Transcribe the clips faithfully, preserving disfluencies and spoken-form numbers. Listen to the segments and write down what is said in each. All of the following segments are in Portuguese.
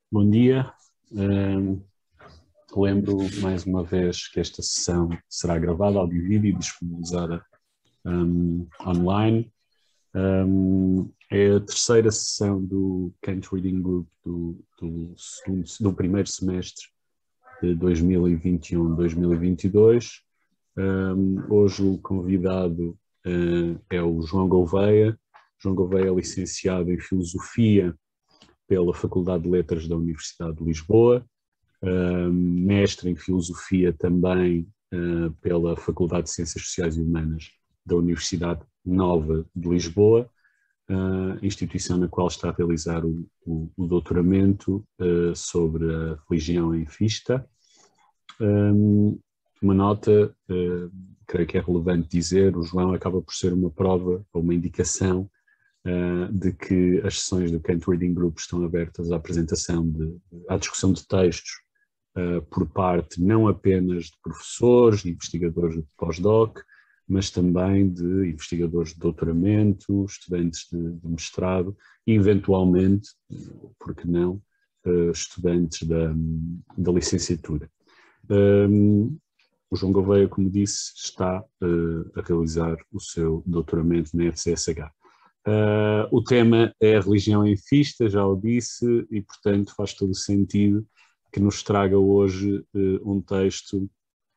Bom dia. Um, lembro mais uma vez que esta sessão será gravada, áudio e vídeo, e disponibilizada um, online. Um, é a terceira sessão do Kent Reading Group do, do, segundo, do primeiro semestre de dois mil e vinte e um a dois mil e vinte e dois. Um, hoje o convidado uh, é o João Gouveia. João Gouveia é licenciado em Filosofia pela Faculdade de Letras da Universidade de Lisboa, uh, mestre em Filosofia também uh, pela Faculdade de Ciências Sociais e Humanas da Universidade Nova de Lisboa, uh, instituição na qual está a realizar o, o, o doutoramento uh, sobre a religião em Fichte. Um, uma nota, uh, creio que é relevante dizer, o João acaba por ser uma prova ou uma indicação Uh, de que as sessões do Kent Reading Group estão abertas à apresentação, de, à discussão de textos uh, por parte não apenas de professores, de investigadores de pós-doc, mas também de investigadores de doutoramento, estudantes de, de mestrado e, eventualmente, por que não, uh, estudantes da, da licenciatura. Um, o João Gouveia, como disse, está uh, a realizar o seu doutoramento na F C S H. Uh, o tema é a religião em Fichte, já o disse, e portanto faz todo o sentido que nos traga hoje uh, um texto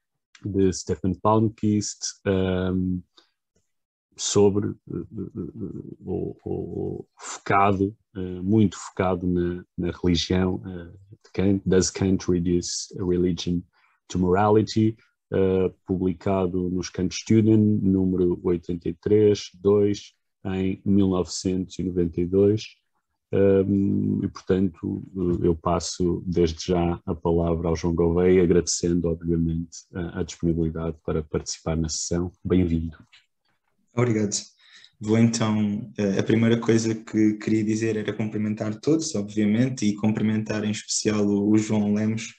de Stefan Palmqvist um, sobre, uh, uh, uh, uh, focado, uh, muito focado na, na religião uh, de Kant, Does Kant Reduce a Religion to Morality? Uh, publicado nos Kant Student, número oitenta e três, dois, em mil novecentos e noventa e dois, um, e portanto eu passo desde já a palavra ao João Gouveia, agradecendo obviamente a, a disponibilidade para participar na sessão. Bem-vindo. Obrigado. Vou então, a primeira coisa que queria dizer era cumprimentar todos, obviamente, e cumprimentar em especial o, o João Lemos,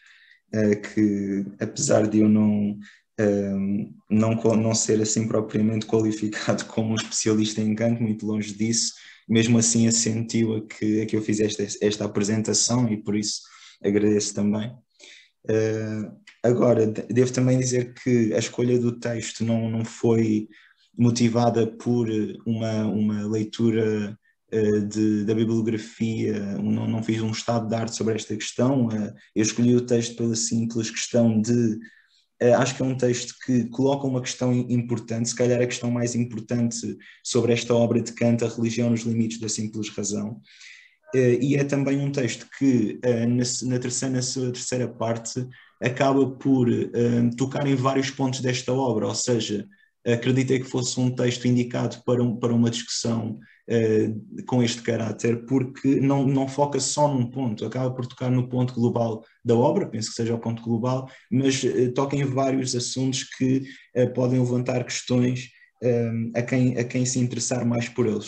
que apesar de eu não Um, não, não ser assim propriamente qualificado como um especialista em Kant, muito longe disso, mesmo assim assentiu a que, a que eu fizesse esta, esta apresentação e por isso agradeço também. Uh, agora, devo também dizer que a escolha do texto não, não foi motivada por uma, uma leitura uh, de, da bibliografia, não, não fiz um estado de arte sobre esta questão, uh, eu escolhi o texto pela simples questão de Uh, acho que é um texto que coloca uma questão importante, se calhar a questão mais importante sobre esta obra de Kant, a religião nos limites da simples razão. Uh, e é também um texto que, uh, na, na, terceira, na sua terceira parte, acaba por uh, tocar em vários pontos desta obra, ou seja, acreditei que fosse um texto indicado para, um, para uma discussão uh, com este caráter, porque não, não foca só num ponto, acaba por tocar no ponto global da obra, penso que seja o ponto global, mas uh, toca em vários assuntos que uh, podem levantar questões uh, a, quem, a quem se interessar mais por eles.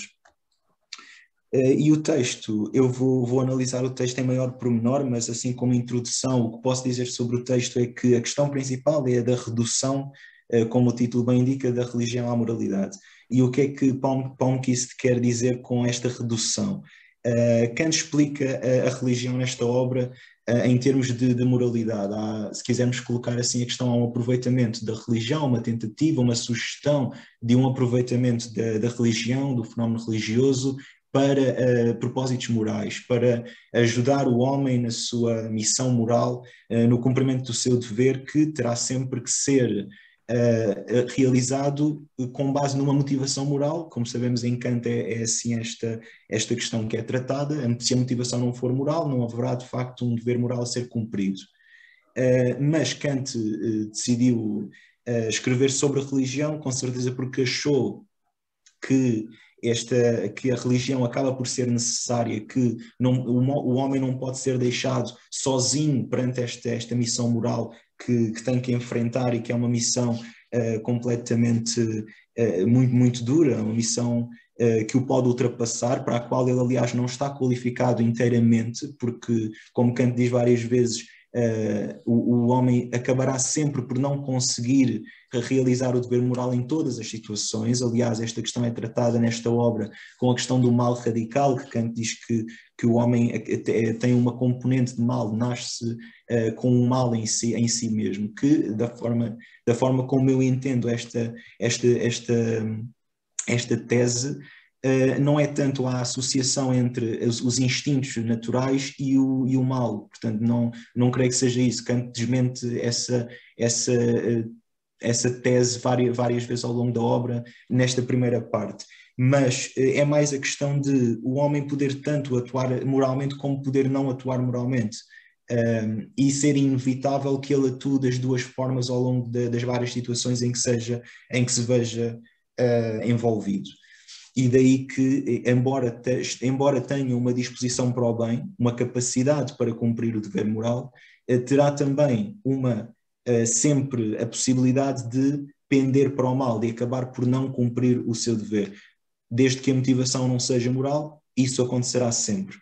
Uh, e o texto, eu vou, vou analisar o texto em maior pormenor, mas assim como introdução, o que posso dizer sobre o texto é que a questão principal é a da redução, uh, como o título bem indica, da religião à moralidade. E o que é que Palmqvist quer dizer com esta redução? Uh, Kant explica a, a religião nesta obra uh, em termos de, de moralidade. Há, se quisermos colocar assim a questão, há um aproveitamento da religião, uma tentativa, uma sugestão de um aproveitamento da, da religião, do fenómeno religioso, para uh, propósitos morais, para ajudar o homem na sua missão moral, uh, no cumprimento do seu dever, que terá sempre que ser uh, realizado com base numa motivação moral. Como sabemos, em Kant é, é assim esta, esta questão que é tratada. Se a motivação não for moral, não haverá de facto um dever moral a ser cumprido. Uh, mas Kant uh, decidiu uh, escrever sobre a religião, com certeza porque achou que Esta, que a religião acaba por ser necessária, que não, o, o homem não pode ser deixado sozinho perante esta, esta missão moral que, que tem que enfrentar, e que é uma missão uh, completamente uh, muito, muito dura, uma missão uh, que o pode ultrapassar, para a qual ele, aliás, não está qualificado inteiramente, porque, como Kant diz várias vezes, uh, o, o homem acabará sempre por não conseguir realizar o dever moral em todas as situações. Aliás, esta questão é tratada nesta obra com a questão do mal radical, que Kant diz que, que o homem tem uma componente de mal, nasce uh, com um mal em si, em si mesmo, que da forma, da forma como eu entendo esta, esta, esta, esta tese, Uh, não é tanto a associação entre os, os instintos naturais e o, e o mal. Portanto, não, não creio que seja isso. Kant desmente essa, essa, uh, essa tese várias, várias vezes ao longo da obra, nesta primeira parte. Mas uh, é mais a questão de o homem poder tanto atuar moralmente como poder não atuar moralmente. Um, e ser inevitável que ele atue das duas formas ao longo de, das várias situações em que, seja, em que se veja uh, envolvido. E daí que, embora, te, embora tenha uma disposição para o bem, uma capacidade para cumprir o dever moral, eh, terá também uma, eh, sempre a possibilidade de pender para o mal, de acabar por não cumprir o seu dever. Desde que a motivação não seja moral, isso acontecerá sempre.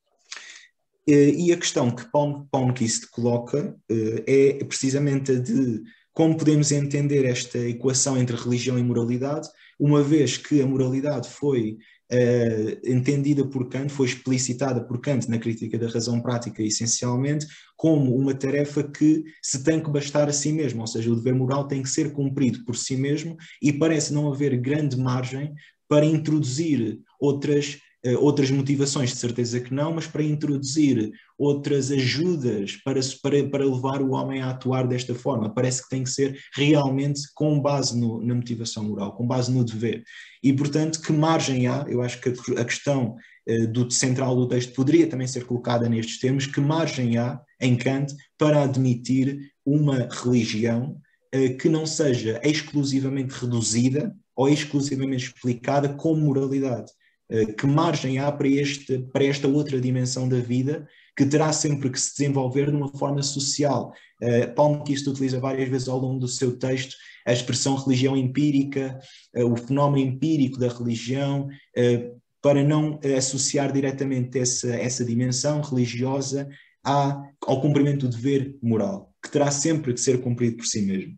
Eh, e a questão que Palmquist coloca eh, é precisamente a de como podemos entender esta equação entre religião e moralidade, uma vez que a moralidade foi uh, entendida por Kant, foi explicitada por Kant na crítica da razão prática essencialmente, como uma tarefa que se tem que bastar a si mesmo, ou seja, o dever moral tem que ser cumprido por si mesmo e parece não haver grande margem para introduzir outras outras motivações, de certeza que não, mas para introduzir outras ajudas para, para, para levar o homem a atuar desta forma. Parece que tem que ser realmente com base no, na motivação moral, com base no dever. E, portanto, que margem há? Eu acho que a, a questão uh, do central do texto poderia também ser colocada nestes termos, que margem há em Kant para admitir uma religião uh, que não seja exclusivamente reduzida ou exclusivamente explicada como moralidade. Que margem há para, este, para esta outra dimensão da vida que terá sempre que se desenvolver de uma forma social. Uh, Palmquist utiliza várias vezes ao longo do seu texto a expressão religião empírica, uh, o fenómeno empírico da religião, uh, para não uh, associar diretamente essa, essa dimensão religiosa à, ao cumprimento do dever moral, que terá sempre que ser cumprido por si mesmo.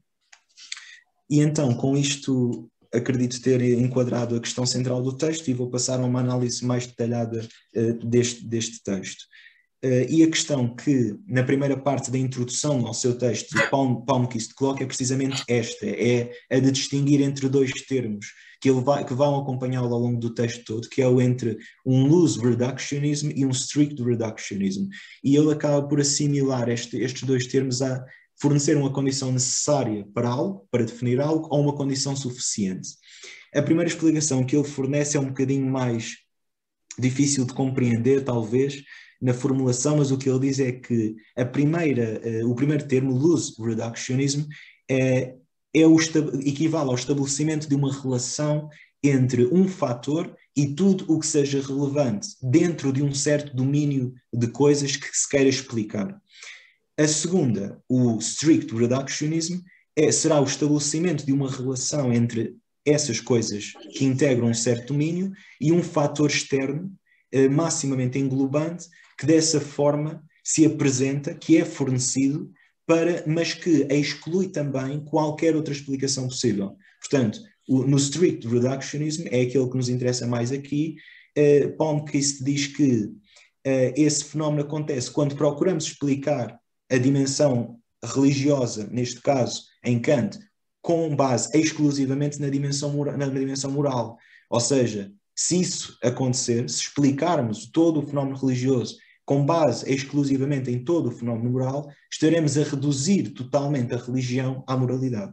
E então, com isto, acredito ter enquadrado a questão central do texto e vou passar a uma análise mais detalhada uh, deste, deste texto. Uh, e a questão que, na primeira parte da introdução ao seu texto, Palm, Palmquist coloca é precisamente esta, é a de distinguir entre dois termos que, ele vai, que vão acompanhá-lo ao longo do texto todo, que é o entre um loose reductionism e um strict reductionism. E ele acaba por assimilar este, estes dois termos a fornecer uma condição necessária para algo, para definir algo, ou uma condição suficiente. A primeira explicação que ele fornece é um bocadinho mais difícil de compreender, talvez, na formulação, mas o que ele diz é que a primeira, uh, o primeiro termo, loose reductionism, é, é o equivale ao estabelecimento de uma relação entre um fator e tudo o que seja relevante dentro de um certo domínio de coisas que se queira explicar. A segunda, o strict reductionism, é, será o estabelecimento de uma relação entre essas coisas que integram um certo domínio e um fator externo, eh, maximamente englobante, que dessa forma se apresenta, que é fornecido, para, mas que exclui também qualquer outra explicação possível. Portanto, o, no strict reductionism, é aquele que nos interessa mais aqui, eh, Palmquist diz que eh, esse fenómeno acontece quando procuramos explicar a dimensão religiosa, neste caso, em Kant, com base exclusivamente na dimensão, na dimensão moral. Ou seja, se isso acontecer, se explicarmos todo o fenómeno religioso com base exclusivamente em todo o fenómeno moral, estaremos a reduzir totalmente a religião à moralidade.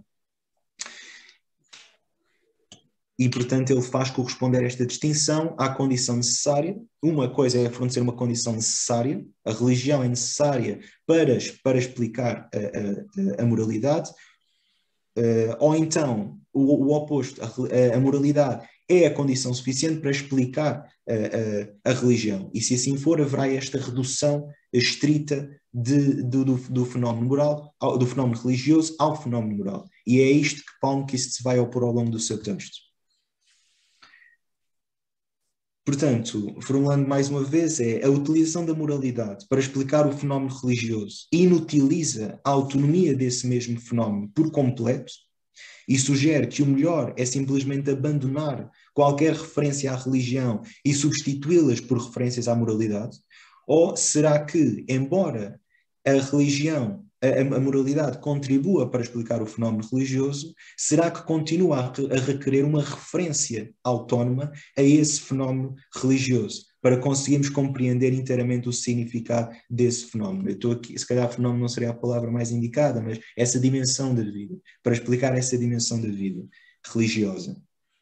E, portanto, ele faz corresponder esta distinção à condição necessária. Uma coisa é fornecer uma condição necessária, a religião é necessária para, para explicar a, a, a moralidade, uh, ou então o, o oposto, a, a moralidade é a condição suficiente para explicar a, a, a religião. E se assim for, haverá esta redução estrita de, do, do, do fenómeno moral, ao, do fenómeno religioso ao fenómeno moral. E é isto que Palmquist se vai opor ao longo do seu texto. Portanto, formulando mais uma vez, é a utilização da moralidade para explicar o fenómeno religioso inutiliza a autonomia desse mesmo fenómeno por completo e sugere que o melhor é simplesmente abandonar qualquer referência à religião e substituí-las por referências à moralidade? Ou será que, embora a religião, a, a moralidade contribua para explicar o fenómeno religioso, será que continua a, a requerer uma referência autónoma a esse fenómeno religioso, para conseguirmos compreender inteiramente o significado desse fenómeno? Eu estou aqui, se calhar fenómeno não seria a palavra mais indicada, mas essa dimensão da vida, para explicar essa dimensão da vida religiosa.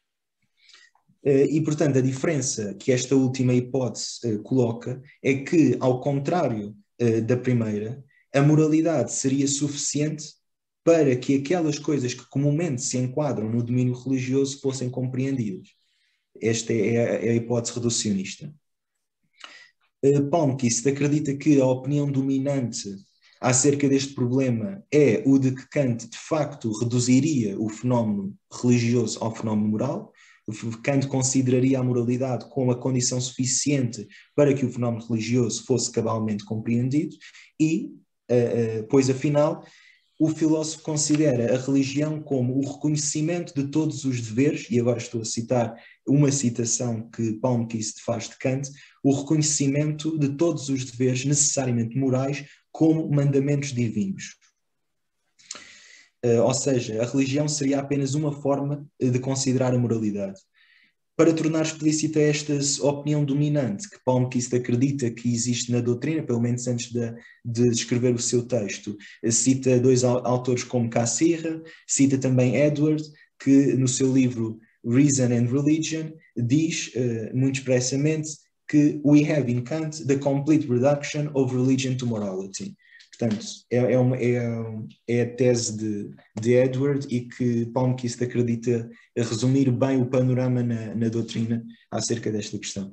E, portanto, a diferença que esta última hipótese uh, coloca é que, ao contrário uh, da primeira, a moralidade seria suficiente para que aquelas coisas que comumente se enquadram no domínio religioso fossem compreendidas. Esta é a, é a hipótese reducionista. Uh, Palmquist acredita que a opinião dominante acerca deste problema é o de que Kant, de facto, reduziria o fenómeno religioso ao fenómeno moral. Kant consideraria a moralidade como a condição suficiente para que o fenómeno religioso fosse cabalmente compreendido e, uh, uh, pois afinal, o filósofo considera a religião como o reconhecimento de todos os deveres, e agora estou a citar uma citação que Palmquist faz de Kant, o reconhecimento de todos os deveres necessariamente morais como mandamentos divinos. Uh, ou seja, a religião seria apenas uma forma de considerar a moralidade. Para tornar explícita esta opinião dominante, que Palmquist acredita que existe na doutrina, pelo menos antes de, de escrever o seu texto, cita dois autores como Cassirer, cita também Edward, que no seu livro Reason and Religion diz, uh, muito expressamente, que we have in Kant the complete reduction of religion to morality. Portanto, é, é, uma, é, é a tese de, de Edward e que Palmquist acredita resumir bem o panorama na, na doutrina acerca desta questão.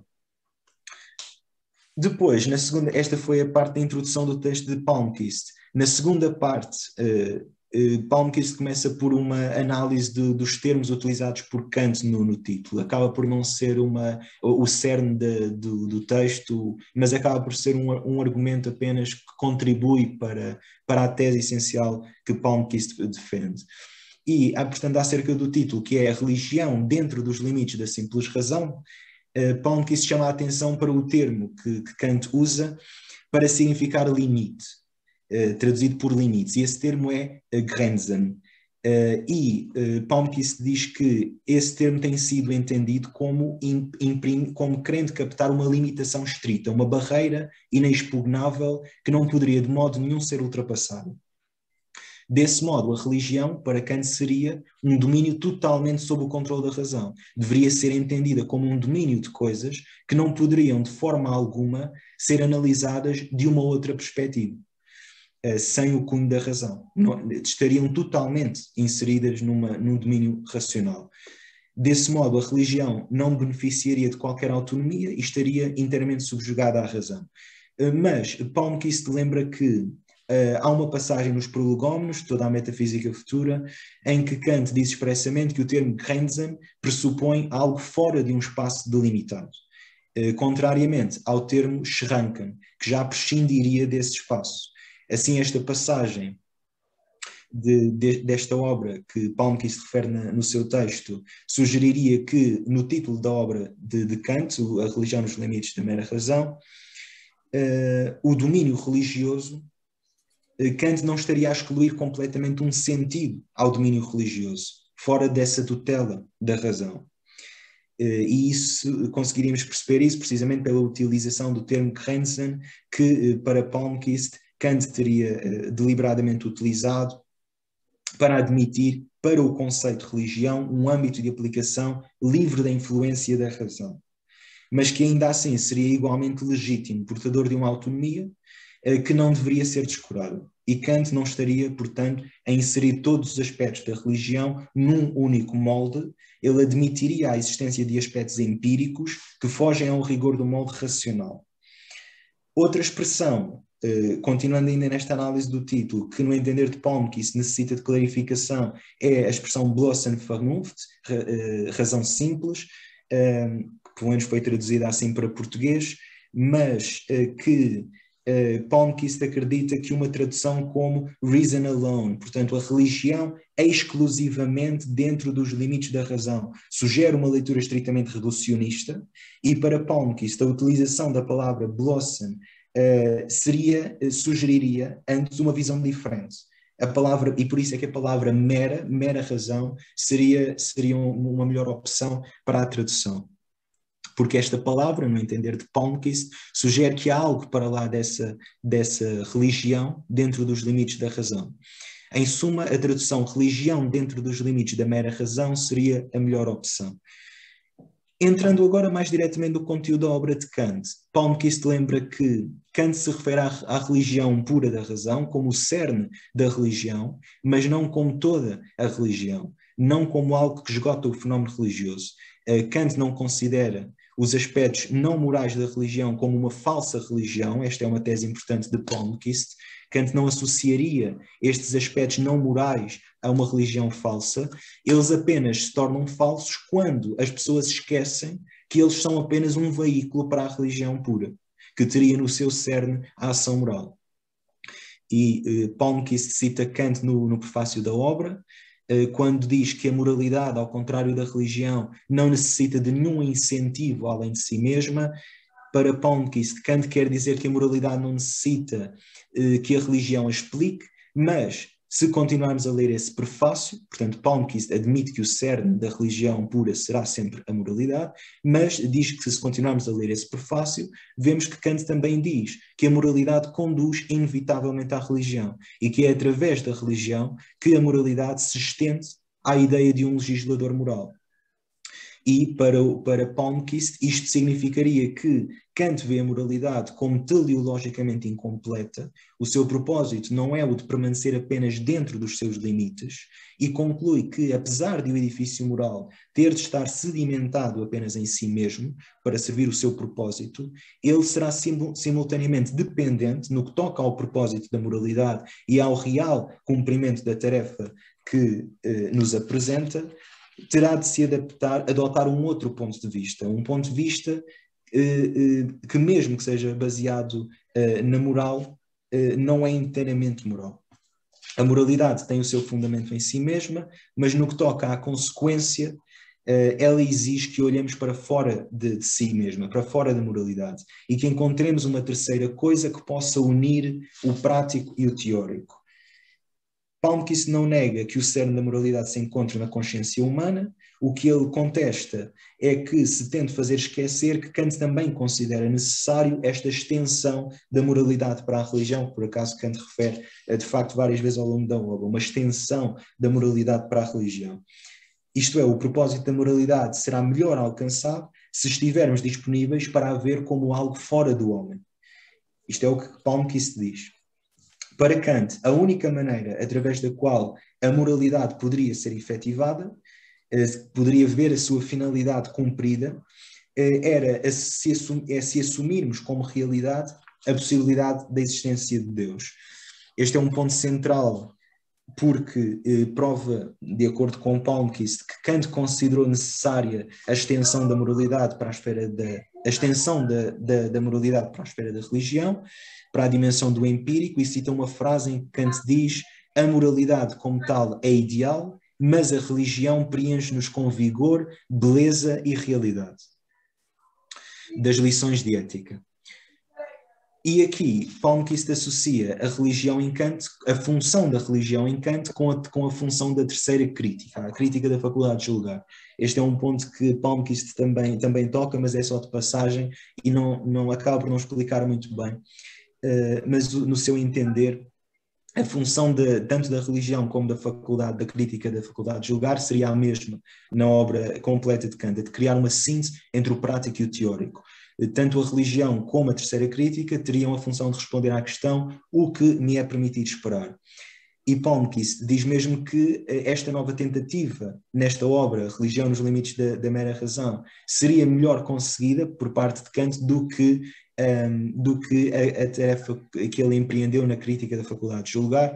Depois, na segunda, esta foi a parte da introdução do texto de Palmquist. Na segunda parte, uh, uh, Palmquist começa por uma análise de, dos termos utilizados por Kant no, no título. Acaba por não ser uma, o, o cerne de, do, do texto, mas acaba por ser um, um argumento apenas que contribui para, para a tese essencial que Palmquist defende. E, portanto, acerca do título, que é a religião dentro dos limites da simples razão, uh, Palmquist chama a atenção para o termo que, que Kant usa para significar limite. Uh, traduzido por limites, e esse termo é uh, Grenzen. Uh, e uh, Palmquist diz que esse termo tem sido entendido como, imprim, como querendo captar uma limitação estrita, uma barreira inexpugnável que não poderia de modo nenhum ser ultrapassada. Desse modo, a religião, para Kant, seria um domínio totalmente sob o controle da razão. Deveria ser entendida como um domínio de coisas que não poderiam, de forma alguma, ser analisadas de uma outra perspectiva. Uh, sem o cunho da razão. Não, estariam totalmente inseridas numa, num domínio racional. Desse modo, a religião não beneficiaria de qualquer autonomia e estaria inteiramente subjugada à razão. Uh, mas Palmquist lembra que uh, há uma passagem nos Prolegómenos, toda a metafísica futura, em que Kant diz expressamente que o termo Grenzen pressupõe algo fora de um espaço delimitado. Uh, contrariamente ao termo Schranken, que já prescindiria desse espaço. Assim, esta passagem de, de, desta obra que Palmquist refere na, no seu texto sugeriria que, no título da obra de, de Kant, A Religião nos Limites da Mera Razão, uh, o domínio religioso, uh, Kant não estaria a excluir completamente um sentido ao domínio religioso, fora dessa tutela da razão. Uh, e isso, conseguiríamos perceber isso precisamente pela utilização do termo Grenzen, que, uh, para Palmquist, Kant teria uh, deliberadamente utilizado para admitir para o conceito de religião um âmbito de aplicação livre da influência da razão, mas que ainda assim seria igualmente legítimo, portador de uma autonomia uh, que não deveria ser descurada. E Kant não estaria, portanto, a inserir todos os aspectos da religião num único molde. Ele admitiria a existência de aspectos empíricos que fogem ao rigor do molde racional. Outra expressão, Uh, continuando ainda nesta análise do título, que no entender de Palmquist necessita de clarificação, é a expressão bloßen Vernunft, ra, uh, razão simples, que pelo menos foi traduzida assim para português, mas uh, que uh, Palmquist acredita que uma tradução como reason alone, portanto a religião é exclusivamente dentro dos limites da razão, sugere uma leitura estritamente reducionista, e para Palmquist a utilização da palavra blossom uh, seria, uh, sugeriria antes uma visão diferente. A palavra, e por isso é que a palavra mera, mera razão, seria, seria uma melhor opção para a tradução. Porque esta palavra, no entender de Palmquist, sugere que há algo para lá dessa, dessa religião dentro dos limites da razão. Em suma, a tradução religião dentro dos limites da mera razão seria a melhor opção. Entrando agora mais diretamente no conteúdo da obra de Kant, Palmquist lembra que Kant se refere à, à religião pura da razão como o cerne da religião, mas não como toda a religião, não como algo que esgota o fenómeno religioso. Uh, Kant não considera os aspectos não morais da religião como uma falsa religião, esta é uma tese importante de Palmquist. Kant não associaria estes aspectos não morais a uma religião falsa, eles apenas se tornam falsos quando as pessoas esquecem que eles são apenas um veículo para a religião pura, que teria no seu cerne a ação moral. E eh, Palmquist cita Kant no, no prefácio da obra, quando diz que a moralidade, ao contrário da religião, não necessita de nenhum incentivo além de si mesma. Para Palmquist, Kant quer dizer que a moralidade não necessita eh, que a religião a explique, mas se continuarmos a ler esse prefácio, portanto Palmquist admite que o cerne da religião pura será sempre a moralidade, mas diz que se continuarmos a ler esse prefácio, vemos que Kant também diz que a moralidade conduz inevitavelmente à religião e que é através da religião que a moralidade se estende à ideia de um legislador moral. E para, para Palmquist isto significaria que Kant vê a moralidade como teleologicamente incompleta, o seu propósito não é o de permanecer apenas dentro dos seus limites, e conclui que, apesar de o edifício moral ter de estar sedimentado apenas em si mesmo, para servir o seu propósito, ele será sim, simultaneamente dependente no que toca ao propósito da moralidade e ao real cumprimento da tarefa que eh, nos apresenta, terá de se adaptar, adotar um outro ponto de vista, um ponto de vista eh, eh, que mesmo que seja baseado eh, na moral, eh, não é inteiramente moral. A moralidade tem o seu fundamento em si mesma, mas no que toca à consequência, eh, ela exige que olhemos para fora de, de si mesma, para fora da moralidade, e que encontremos uma terceira coisa que possa unir o prático e o teórico. Palmquist não nega que o cerne da moralidade se encontre na consciência humana, o que ele contesta é que se tente fazer esquecer que Kant também considera necessário esta extensão da moralidade para a religião, que por acaso Kant refere de facto várias vezes ao longo da obra, uma extensão da moralidade para a religião. Isto é, o propósito da moralidade será melhor alcançado se estivermos disponíveis para a ver como algo fora do homem. Isto é o que Palmquist diz. Para Kant, a única maneira através da qual a moralidade poderia ser efetivada, eh, poderia ver a sua finalidade cumprida, eh, era a se, assum- é se assumirmos como realidade a possibilidade da existência de Deus. Este é um ponto central porque eh, prova, de acordo com Palmquist, que Kant considerou necessária a extensão da moralidade para a esfera da, a extensão da, da, da moralidade para a esfera da religião, para a dimensão do empírico, e cita uma frase em que Kant diz: a moralidade como tal é ideal, mas a religião preenche-nos com vigor, beleza e realidade. Das lições de ética. E aqui, Palmquist associa a religião em Kant, a função da religião em Kant com a, com a função da terceira crítica, a crítica da faculdade de julgar. Este é um ponto que Palmquist também, também toca, mas é só de passagem e não, não acaba por não explicar muito bem. Uh, mas no seu entender, a função de, tanto da religião como da faculdade, da crítica da faculdade de julgar, seria a mesma na obra completa de Kant, de criar uma síntese entre o prático e o teórico. Tanto a religião como a terceira crítica teriam a função de responder à questão: o que me é permitido esperar? E Palmquist diz mesmo que esta nova tentativa nesta obra, Religião nos Limites da, da Mera Razão, seria melhor conseguida por parte de Kant do que, um, do que a, a tarefa que ele empreendeu na crítica da faculdade de julgar,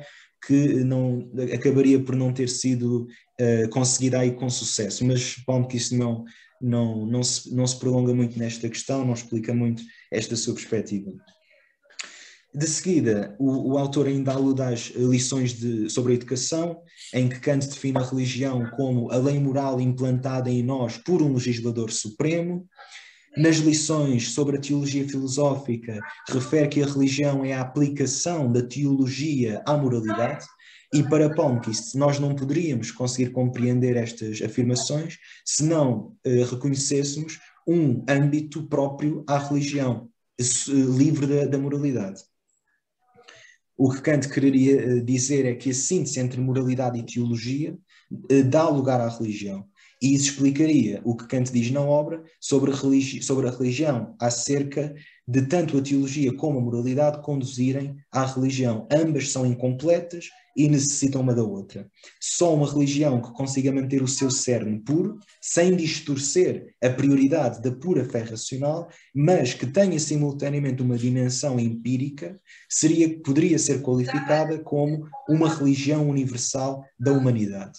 que não, acabaria por não ter sido uh, conseguida aí com sucesso, mas Palmquist não, não, não, se, não se prolonga muito nesta questão, não explica muito esta sua perspectiva. De seguida, o, o autor ainda alude às lições de, sobre a educação, em que Kant define a religião como a lei moral implantada em nós por um legislador supremo. Nas lições sobre a teologia filosófica, refere que a religião é a aplicação da teologia à moralidade, e para Palmquist nós não poderíamos conseguir compreender estas afirmações se não eh, reconhecêssemos um âmbito próprio à religião, livre da, da moralidade. O que Kant quereria dizer é que a síntese entre moralidade e teologia dá lugar à religião. E isso explicaria o que Kant diz na obra sobre a, religi- sobre a religião, acerca de tanto a teologia como a moralidade conduzirem à religião. Ambas são incompletas e necessitam uma da outra. Só uma religião que consiga manter o seu cerne puro, sem distorcer a prioridade da pura fé racional, mas que tenha simultaneamente uma dimensão empírica, seria, poderia ser qualificada como uma religião universal da humanidade.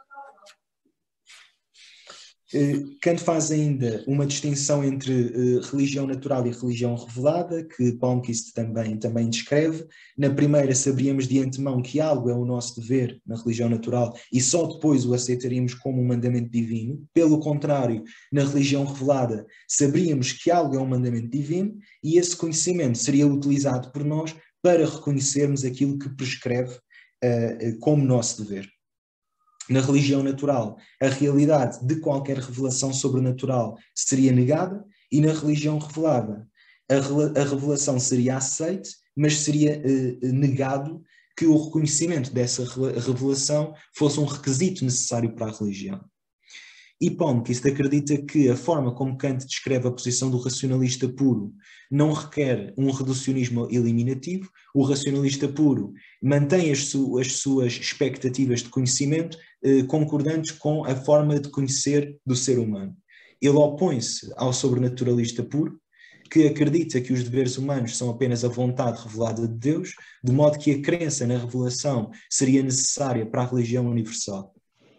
Kant faz ainda uma distinção entre uh, religião natural e religião revelada, que Palmquist também, também descreve. Na primeira, saberíamos de antemão que algo é o nosso dever na religião natural e só depois o aceitaríamos como um mandamento divino. Pelo contrário, na religião revelada, saberíamos que algo é um mandamento divino e esse conhecimento seria utilizado por nós para reconhecermos aquilo que prescreve uh, como nosso dever. Na religião natural, a realidade de qualquer revelação sobrenatural seria negada, e na religião revelada, a, a revelação seria aceite, mas seria eh, negado que o reconhecimento dessa revelação fosse um requisito necessário para a religião. E Palmquist acredita que a forma como Kant descreve a posição do racionalista puro não requer um reducionismo eliminativo. O racionalista puro mantém as, su as suas expectativas de conhecimento eh, concordantes com a forma de conhecer do ser humano. Ele opõe-se ao sobrenaturalista puro, que acredita que os deveres humanos são apenas a vontade revelada de Deus, de modo que a crença na revelação seria necessária para a religião universal.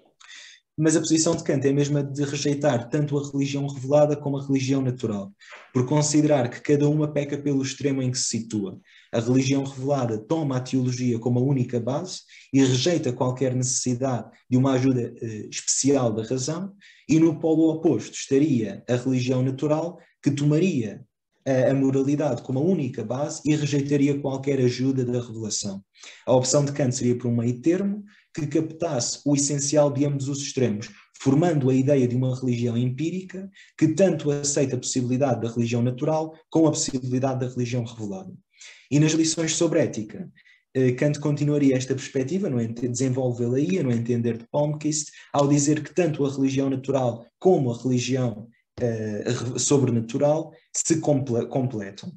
Mas a posição de Kant é mesmo a de rejeitar tanto a religião revelada como a religião natural, por considerar que cada uma peca pelo extremo em que se situa. A religião revelada toma a teologia como a única base e rejeita qualquer necessidade de uma ajuda eh, especial da razão, e no polo oposto estaria a religião natural, que tomaria a, a moralidade como a única base e rejeitaria qualquer ajuda da revelação. A opção de Kant seria por um meio termo, que captasse o essencial de ambos os extremos, formando a ideia de uma religião empírica que tanto aceita a possibilidade da religião natural como a possibilidade da religião revelada. E nas lições sobre ética, Kant continuaria esta perspectiva, desenvolvê-la aí, no entender de Palmquist, ao dizer que tanto a religião natural como a religião uh, sobrenatural se comple completam.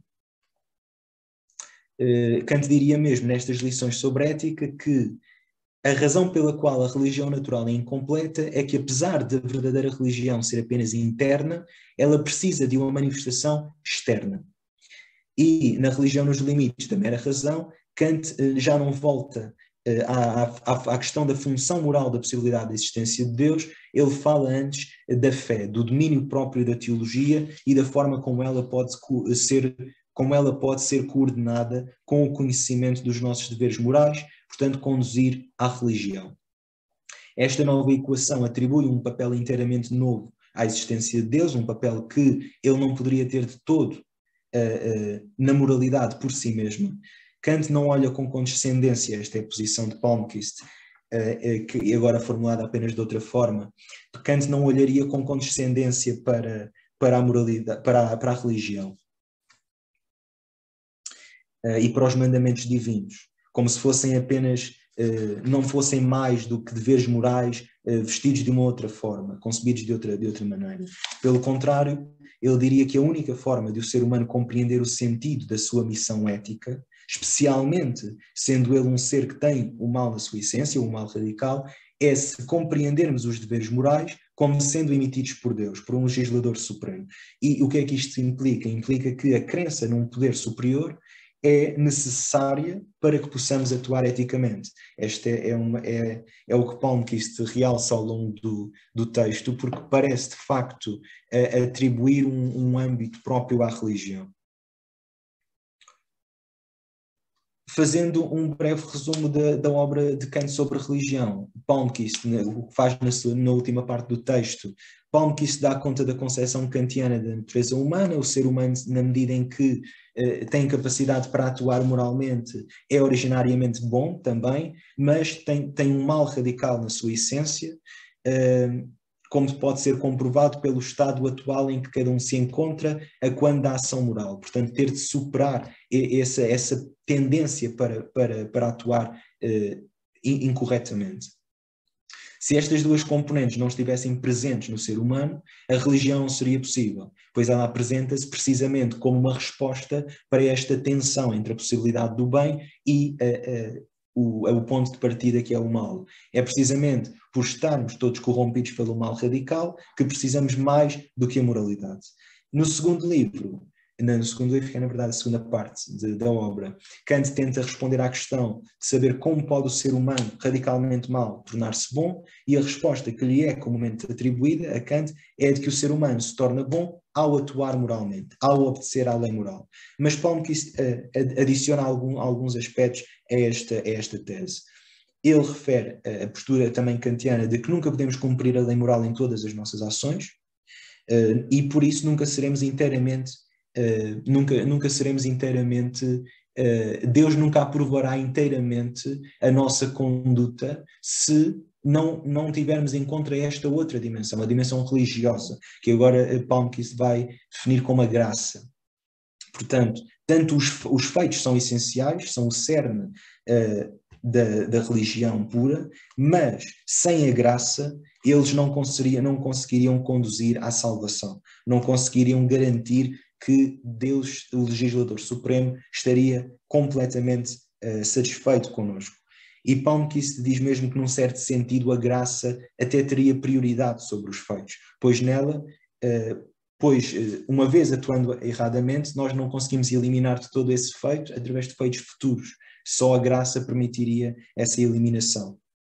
Uh, Kant diria mesmo nestas lições sobre ética que a razão pela qual a religião natural é incompleta é que, apesar da verdadeira religião ser apenas interna, ela precisa de uma manifestação externa. E na religião nos limites da mera razão, Kant eh, já não volta eh, à, à, à questão da função moral da possibilidade da existência de Deus. Ele fala antes da fé, do domínio próprio da teologia e da forma como ela pode ser, como ela pode ser coordenada com o conhecimento dos nossos deveres morais, portanto, conduzir à religião. Esta nova equação atribui um papel inteiramente novo à existência de Deus, um papel que ele não poderia ter de todo uh, uh, na moralidade por si mesmo. Kant não olha com condescendência, esta é a posição de Palmquist, uh, uh, que agora formulada apenas de outra forma. Kant não olharia com condescendência para, para a moralidade, para a, para a religião uh, e para os mandamentos divinos, como se fossem apenas, eh, não fossem mais do que deveres morais eh, vestidos de uma outra forma, concebidos de outra, de outra maneira. Pelo contrário, ele diria que a única forma de o ser humano compreender o sentido da sua missão ética, especialmente sendo ele um ser que tem o mal na sua essência, o mal radical, é se compreendermos os deveres morais como sendo emitidos por Deus, por um legislador supremo. E o que é que isto implica? Implica que a crença num poder superior é necessária para que possamos atuar eticamente. Este é, é, uma, é, é o que Palmquist realça ao longo do, do texto, porque parece de facto a, atribuir um, um âmbito próprio à religião. Fazendo um breve resumo da, da obra de Kant sobre religião, Palmquist, o que faz na, na última parte do texto, Palmquist dá conta da concepção kantiana da natureza humana. O ser humano, na medida em que eh, tem capacidade para atuar moralmente, é originariamente bom também, mas tem, tem um mal radical na sua essência, eh, como pode ser comprovado pelo estado atual em que cada um se encontra a quando da ação moral. Portanto, ter de superar essa, essa tendência para, para, para atuar eh, incorretamente. Se estas duas componentes não estivessem presentes no ser humano, a religião não seria possível, pois ela apresenta-se precisamente como uma resposta para esta tensão entre a possibilidade do bem e uh, uh, o, o ponto de partida que é o mal. É precisamente por estarmos todos corrompidos pelo mal radical que precisamos mais do que a moralidade. No segundo livro, no segundo livro, que é na verdade a segunda parte de, da obra, Kant tenta responder à questão de saber como pode o ser humano radicalmente mau tornar-se bom, e a resposta que lhe é comumente atribuída a Kant é a de que o ser humano se torna bom ao atuar moralmente, ao obedecer à lei moral. Mas Palmquist uh, adiciona algum, alguns aspectos a esta, a esta tese. Ele refere a postura também kantiana de que nunca podemos cumprir a lei moral em todas as nossas ações, uh, e por isso nunca seremos inteiramente Uh, nunca, nunca seremos inteiramente, uh, Deus nunca aprovará inteiramente a nossa conduta se não, não tivermos em conta esta outra dimensão, a dimensão religiosa, que agora uh, Palmquist vai definir como a graça. Portanto, tanto os, os feitos são essenciais, são o cerne uh, da, da religião pura, mas sem a graça eles não conseguiriam, não conseguiriam conduzir à salvação, não conseguiriam garantir que Deus, o legislador supremo, estaria completamente uh, satisfeito connosco. E Palmquist diz mesmo que, num certo sentido, a graça até teria prioridade sobre os feitos, pois nela, uh, pois uh, uma vez atuando erradamente, nós não conseguimos eliminar de todo esse feito através de feitos futuros. Só a graça permitiria essa eliminação.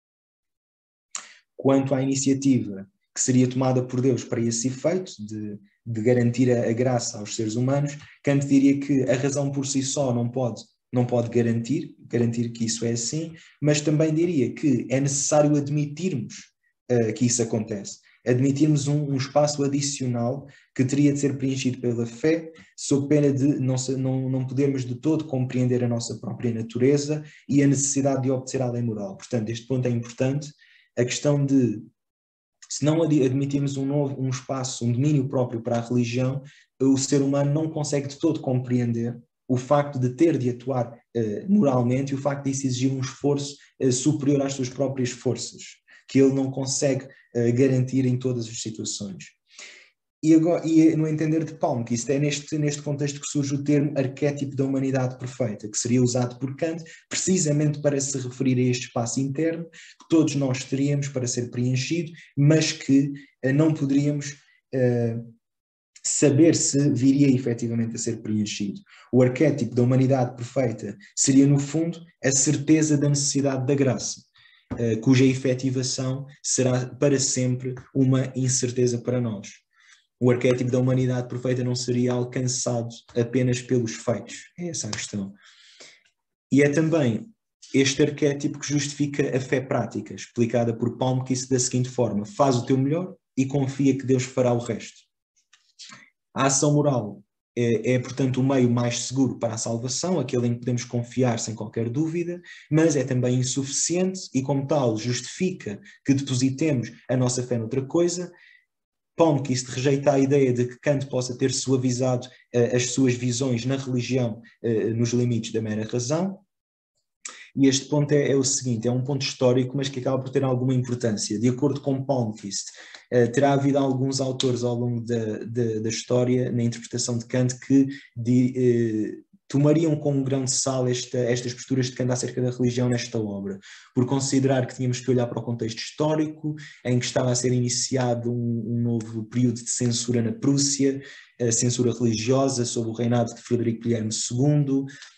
Quanto à iniciativa que seria tomada por Deus para esse efeito, de, de garantir a, a graça aos seres humanos, Kant diria que a razão por si só não pode, não pode garantir, garantir que isso é assim, mas também diria que é necessário admitirmos uh, que isso acontece, admitirmos um, um espaço adicional que teria de ser preenchido pela fé, sob pena de não, não, não podermos de todo compreender a nossa própria natureza e a necessidade de obedecer à lei moral. Portanto, este ponto é importante, a questão de, se não admitirmos um novo, um espaço, um domínio próprio para a religião, o ser humano não consegue de todo compreender o facto de ter de atuar uh, moralmente e o facto de isso exigir um esforço uh, superior às suas próprias forças, que ele não consegue uh, garantir em todas as situações. E, agora, e no entender de Palmquist, é neste, neste contexto que surge o termo arquétipo da humanidade perfeita, que seria usado por Kant precisamente para se referir a este espaço interno que todos nós teríamos para ser preenchido, mas que uh, não poderíamos uh, saber se viria efetivamente a ser preenchido. O arquétipo da humanidade perfeita seria, no fundo, a certeza da necessidade da graça, uh, cuja efetivação será para sempre uma incerteza para nós. O arquétipo da humanidade perfeita não seria alcançado apenas pelos feitos. É essa a questão. E é também este arquétipo que justifica a fé prática, explicada por Palmquist da seguinte forma: faz o teu melhor e confia que Deus fará o resto. A ação moral é, é, portanto, o meio mais seguro para a salvação, aquele em que podemos confiar sem qualquer dúvida, mas é também insuficiente e, como tal, justifica que depositemos a nossa fé noutra coisa. Palmquist rejeita a ideia de que Kant possa ter suavizado uh, as suas visões na religião uh, nos limites da mera razão. E este ponto é, é o seguinte, é um ponto histórico, mas que acaba por ter alguma importância. De acordo com Palmquist, uh, terá havido alguns autores ao longo da, da, da história, na interpretação de Kant, que de, uh, tomariam com um grão de sal esta, estas posturas de Kant acerca da religião nesta obra, por considerar que tínhamos que olhar para o contexto histórico, em que estava a ser iniciado um, um novo período de censura na Prússia, a censura religiosa sob o reinado de Frederico Guilherme segundo,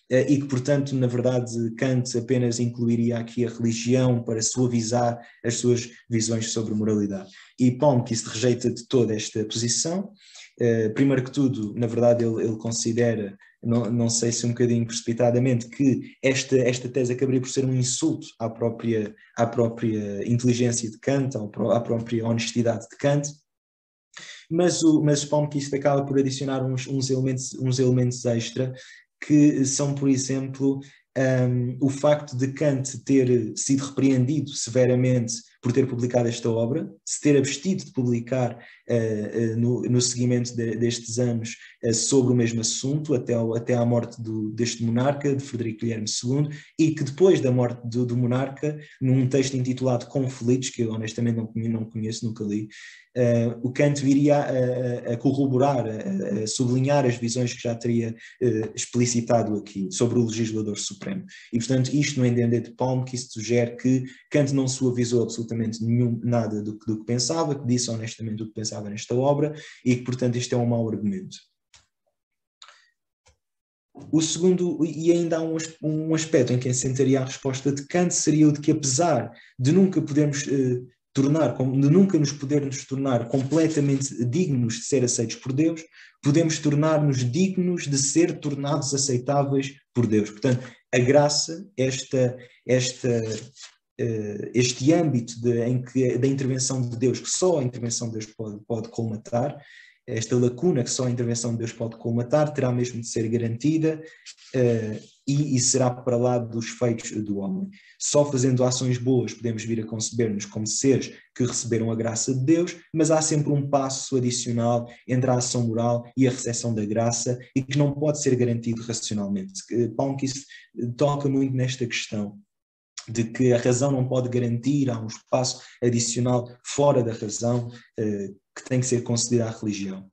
e que, portanto, na verdade, Kant apenas incluiria aqui a religião para suavizar as suas visões sobre moralidade. E Palmqvist rejeita de toda esta posição. Uh, primeiro que tudo, na verdade, ele, ele considera, não, não sei se um bocadinho precipitadamente, que esta, esta tese acabaria por ser um insulto à própria, à própria inteligência de Kant, à própria honestidade de Kant. Mas o mas Palmqvist acaba por adicionar uns, uns, elementos, uns elementos extra, que são, por exemplo, um, o facto de Kant ter sido repreendido severamente por ter publicado esta obra, se ter abstido de publicar uh, uh, no, no seguimento de, destes anos uh, sobre o mesmo assunto, até, ao, até à morte do, deste monarca, de Frederico Guilherme segundo, e que depois da morte do, do monarca, num texto intitulado Conflitos, que eu honestamente não, não conheço, nunca li, Uh, o Kant viria a, a corroborar, a, a sublinhar as visões que já teria uh, explicitado aqui sobre o legislador supremo. E, portanto, isto no entender de Palmqvist sugere que Kant não suavizou absolutamente nenhum, nada do, do que pensava, que disse honestamente o que pensava nesta obra, e que, portanto, isto é um mau argumento. O segundo, e ainda há um, um aspecto em que assentaria a resposta de Kant, seria o de que, apesar de nunca podermos uh, tornar, de nunca nos podermos tornar completamente dignos de ser aceitos por Deus, podemos tornar-nos dignos de ser tornados aceitáveis por Deus. Portanto, a graça, esta, esta, uh, este âmbito de, em que, da intervenção de Deus, que só a intervenção de Deus pode, pode colmatar, esta lacuna que só a intervenção de Deus pode colmatar, terá mesmo de ser garantida uh, e, e será para lá dos feitos do homem. Só fazendo ações boas podemos vir a conceber-nos como seres que receberam a graça de Deus, mas há sempre um passo adicional entre a ação moral e a recepção da graça e que não pode ser garantido racionalmente. Palmqvist toca muito nesta questão de que a razão não pode garantir, há um espaço adicional fora da razão uh, que tem que ser concedida à religião.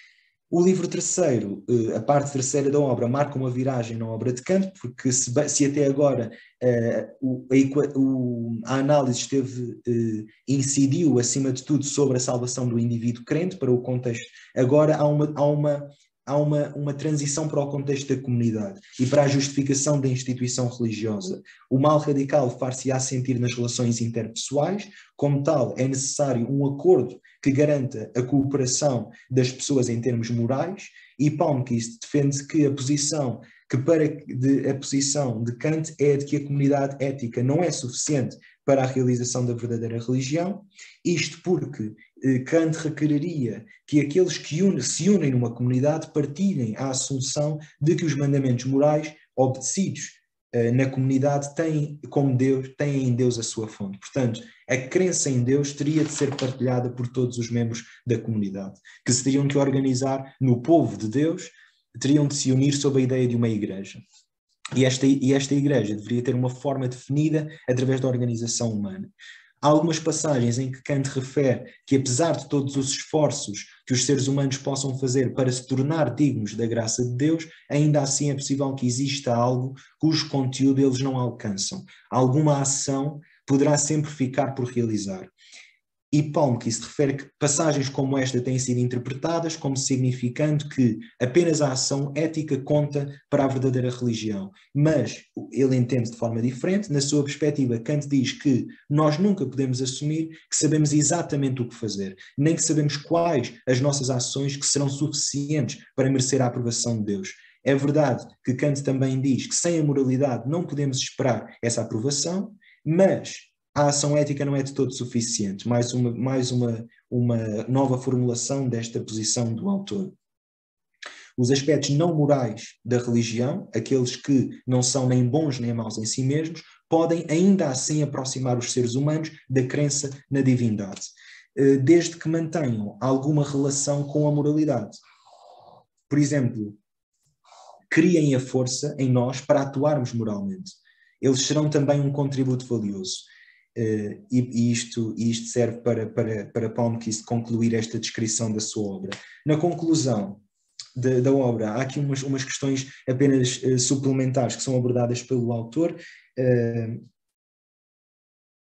O livro terceiro, uh, a parte terceira da obra, marca uma viragem na obra de Kant, porque se, se até agora uh, o, a, o, a análise esteve, uh, incidiu acima de tudo sobre a salvação do indivíduo crente para o contexto, agora há uma... Há uma há uma, uma transição para o contexto da comunidade e para a justificação da instituição religiosa. O mal radical far-se-á sentir nas relações interpessoais, como tal é necessário um acordo que garanta a cooperação das pessoas em termos morais, e Palmqvist defende que a posição, que para de, a posição de Kant é de que a comunidade ética não é suficiente para a realização da verdadeira religião, isto porque Kant requeriria que aqueles que une, se unem numa comunidade partilhem a assunção de que os mandamentos morais obedecidos uh, na comunidade têm, como Deus, têm em Deus a sua fonte. Portanto, a crença em Deus teria de ser partilhada por todos os membros da comunidade, que se teriam que organizar no povo de Deus, teriam de se unir sob a ideia de uma igreja. E esta, e esta igreja deveria ter uma forma definida através da organização humana. Há algumas passagens em que Kant refere que, apesar de todos os esforços que os seres humanos possam fazer para se tornar dignos da graça de Deus, ainda assim é possível que exista algo cujo conteúdo eles não alcançam. Alguma ação poderá sempre ficar por realizar. E Palmqvist refere que passagens como esta têm sido interpretadas como significando que apenas a ação ética conta para a verdadeira religião. Mas ele entende de forma diferente. Na sua perspectiva, Kant diz que nós nunca podemos assumir que sabemos exatamente o que fazer, nem que sabemos quais as nossas ações que serão suficientes para merecer a aprovação de Deus. É verdade que Kant também diz que sem a moralidade não podemos esperar essa aprovação, mas a ação ética não é de todo suficiente. Mais uma, mais uma, uma nova formulação desta posição do autor. Os aspectos não morais da religião, aqueles que não são nem bons nem maus em si mesmos, podem ainda assim aproximar os seres humanos da crença na divindade, desde que mantenham alguma relação com a moralidade. Por exemplo, criem a força em nós para atuarmos moralmente. Eles serão também um contributo valioso. Uh, e, e, isto, e isto serve para, para, para Palmqvist concluir esta descrição da sua obra. Na conclusão de, da obra, há aqui umas, umas questões apenas uh, suplementares que são abordadas pelo autor. Uh,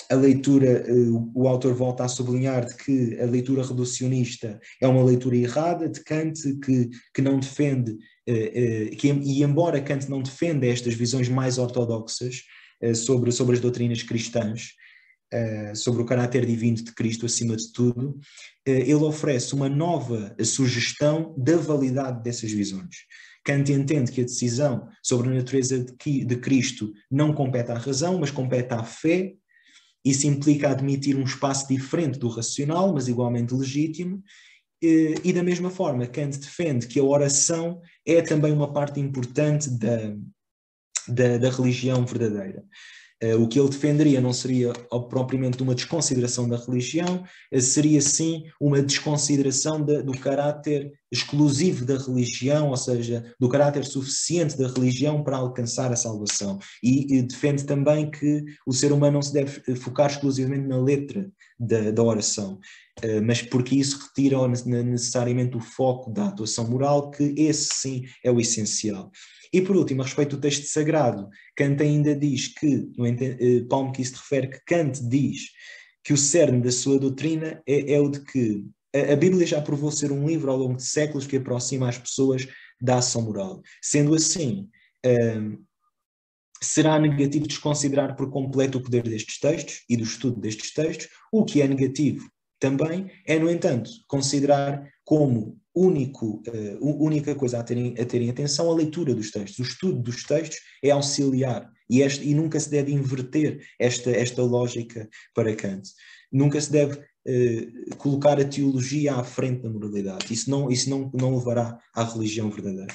a leitura, o autor volta a sublinhar de que a leitura reducionista é uma leitura errada de Kant, que, que não defende, que, e embora Kant não defenda estas visões mais ortodoxas sobre, sobre as doutrinas cristãs, sobre o caráter divino de Cristo acima de tudo, ele oferece uma nova sugestão da validade dessas visões. Kant entende que a decisão sobre a natureza de Cristo não compete à razão, mas compete à fé. Isso implica admitir um espaço diferente do racional, mas igualmente legítimo, e da mesma forma Kant defende que a oração é também uma parte importante da, da, da religião verdadeira. O que ele defenderia não seria propriamente uma desconsideração da religião, seria sim uma desconsideração de, do caráter exclusivo da religião, ou seja, do caráter suficiente da religião para alcançar a salvação. E, e defende também que o ser humano não se deve focar exclusivamente na letra da, da oração, mas porque isso retira necessariamente o foco da atuação moral, que esse sim é o essencial. E por último, a respeito do texto sagrado, Kant ainda diz que, Palmquist refere que Kant diz que o cerne da sua doutrina é, é o de que a, a Bíblia já provou ser um livro ao longo de séculos que aproxima as pessoas da ação moral. Sendo assim, um, será negativo desconsiderar por completo o poder destes textos e do estudo destes textos. O que é negativo também é, no entanto, considerar como único, uh, única coisa a terem, a terem atenção a leitura dos textos. O estudo dos textos é auxiliar e, este, e nunca se deve inverter esta, esta lógica para Kant. Nunca se deve uh, colocar a teologia à frente da moralidade. Isso não, isso não, não levará à religião verdadeira.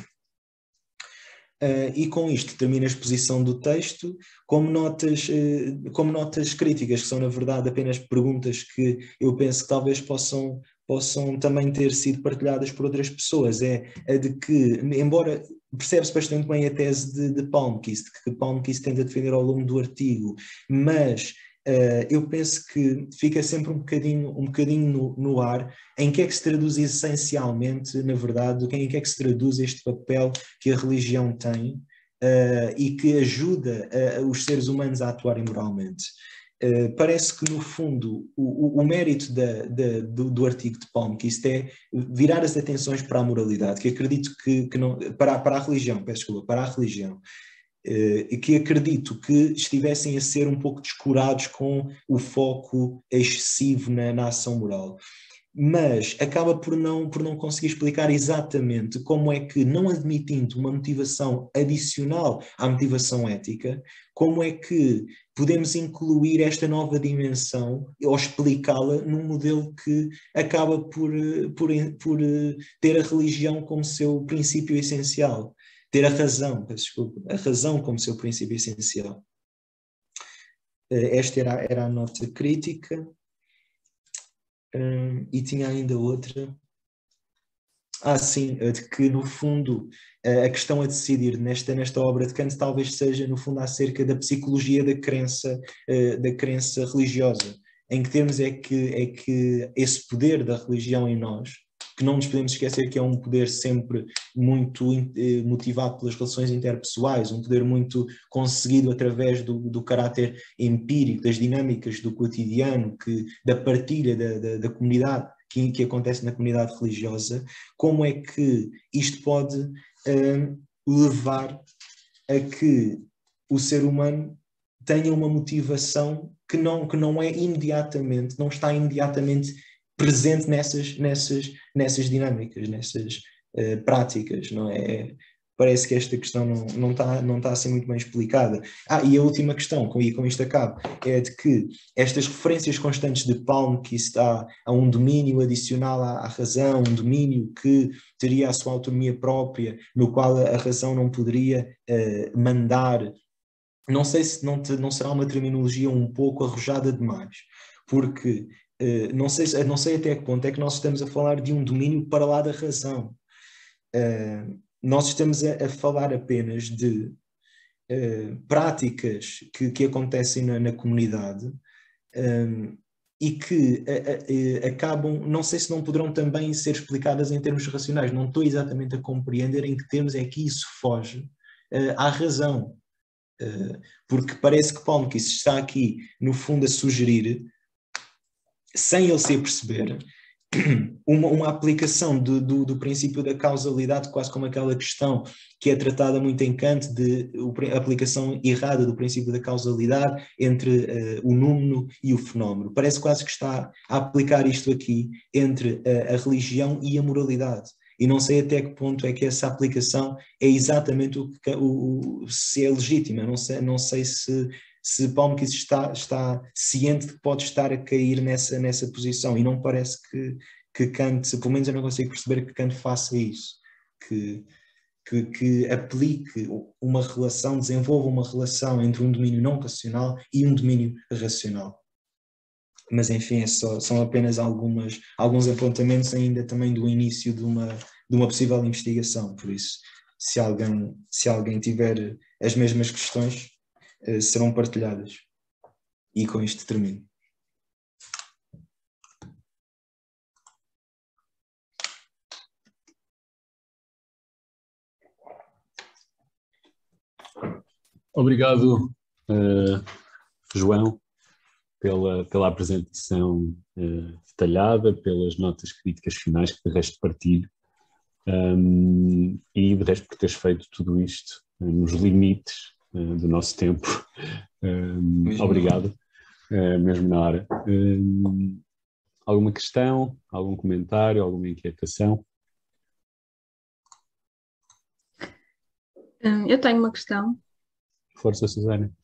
Uh, e com isto termina a exposição do texto, como notas, uh, como notas críticas, que são na verdade apenas perguntas que eu penso que talvez possam, possam também ter sido partilhadas por outras pessoas. É a de que, embora percebe-se bastante bem a tese de, de Palmquist, que Palmquist tenta defender ao longo do artigo, mas Uh, eu penso que fica sempre um bocadinho, um bocadinho no, no ar em que é que se traduz essencialmente, na verdade, em que é que se traduz este papel que a religião tem uh, e que ajuda uh, os seres humanos a atuarem moralmente. Uh, parece que, no fundo, o, o, o mérito da, da, do, do artigo de Palmquist é virar as atenções para a moralidade, que acredito que, que não, para, para a religião, peço desculpa, para a religião. Uh, que acredito que estivessem a ser um pouco descurados com o foco excessivo na, na ação moral. Mas acaba por não, por não conseguir explicar exatamente como é que, não admitindo uma motivação adicional à motivação ética, como é que podemos incluir esta nova dimensão ou explicá-la num modelo que acaba por, por, por ter a religião como seu princípio essencial. Ter a razão, peço desculpa, a razão como seu princípio essencial. Esta era, era a nota crítica. Um, e tinha ainda outra. Ah, sim, de que no fundo a questão a decidir nesta, nesta obra de Kant talvez seja no fundo acerca da psicologia da crença, da crença religiosa. Em que termos é que, é que esse poder da religião em nós, que não nos podemos esquecer que é um poder sempre muito eh, motivado pelas relações interpessoais, um poder muito conseguido através do, do caráter empírico, das dinâmicas do cotidiano, que, da partilha da, da, da comunidade, que, que acontece na comunidade religiosa, como é que isto pode eh, levar a que o ser humano tenha uma motivação que não, que não é imediatamente, não está imediatamente presente nessas, nessas, nessas dinâmicas, nessas uh, práticas, não é? Parece que esta questão não, não, está, não está a ser muito bem explicada. Ah, e a última questão, com, e com isto acabo, é de que estas referências constantes de Palmquist a, a um domínio adicional à, à razão, um domínio que teria a sua autonomia própria, no qual a, a razão não poderia uh, mandar, não sei se não, te, não será uma terminologia um pouco arrojada demais, porque Uh, não sei, não sei até que ponto é que nós estamos a falar de um domínio para lá da razão. Uh, nós estamos a, a falar apenas de uh, práticas que, que acontecem na, na comunidade um, e que a, a, a acabam, não sei se não poderão também ser explicadas em termos racionais. Não estou exatamente a compreender em que termos é que isso foge uh, à razão. Uh, porque parece que Palmquist está aqui, no fundo, a sugerir, sem ele se perceber, uma, uma aplicação do, do, do princípio da causalidade, quase como aquela questão que é tratada muito em Kant, de a aplicação errada do princípio da causalidade entre uh, o númeno e o fenómeno. Parece quase que está a aplicar isto aqui entre uh, a religião e a moralidade. E não sei até que ponto é que essa aplicação é exatamente o que o, o, se é legítima. Não sei, não sei se, se Palmquist está, está ciente de que pode estar a cair nessa, nessa posição. E não parece que, que Kant, pelo menos eu não consigo perceber que Kant faça isso. Que, que, que aplique uma relação, desenvolva uma relação entre um domínio não racional e um domínio racional. Mas enfim, é só, são apenas algumas, alguns apontamentos ainda também do início de uma, de uma possível investigação, por isso, se alguém, se alguém tiver as mesmas questões, eh, serão partilhadas. E com isto termino. Obrigado, uh, João, pela, pela apresentação uh, detalhada, pelas notas críticas finais que de resto partilho, um, e de resto por teres feito tudo isto uh, nos limites uh, do nosso tempo. Um, obrigado, uh, mesmo na hora. Um, alguma questão, algum comentário, alguma inquietação? Eu tenho uma questão. Força, Susana.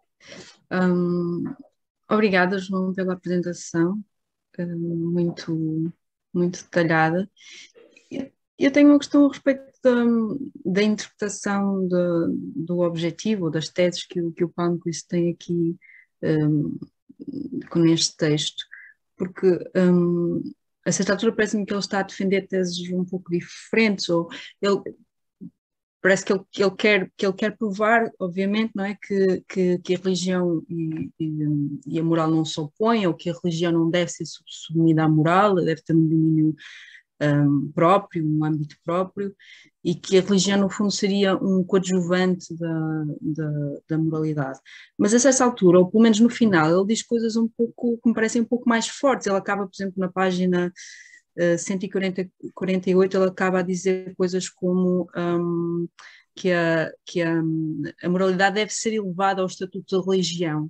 Um, obrigada, João, pela apresentação, um, muito, muito detalhada. Eu tenho uma questão a respeito da, da interpretação de, do objetivo, das teses que, que o Palmquist tem aqui um, neste texto, porque um, a certa altura parece-me que ele está a defender teses um pouco diferentes, ou ele... Parece que ele, que, ele quer, que ele quer provar, obviamente, não é? que, que, que a religião e, e, e a moral não se opõem, ou que a religião não deve ser subsumida à moral, deve ter um domínio um, próprio, um âmbito próprio, e que a religião, no fundo, seria um coadjuvante da, da, da moralidade. Mas a certa altura, ou pelo menos no final, ele diz coisas um pouco, que me parecem um pouco mais fortes. Ele acaba, por exemplo, na página Uh, cento e quarenta e oito, ele acaba a dizer coisas como um, que, a, que a, a moralidade deve ser elevada ao estatuto da religião.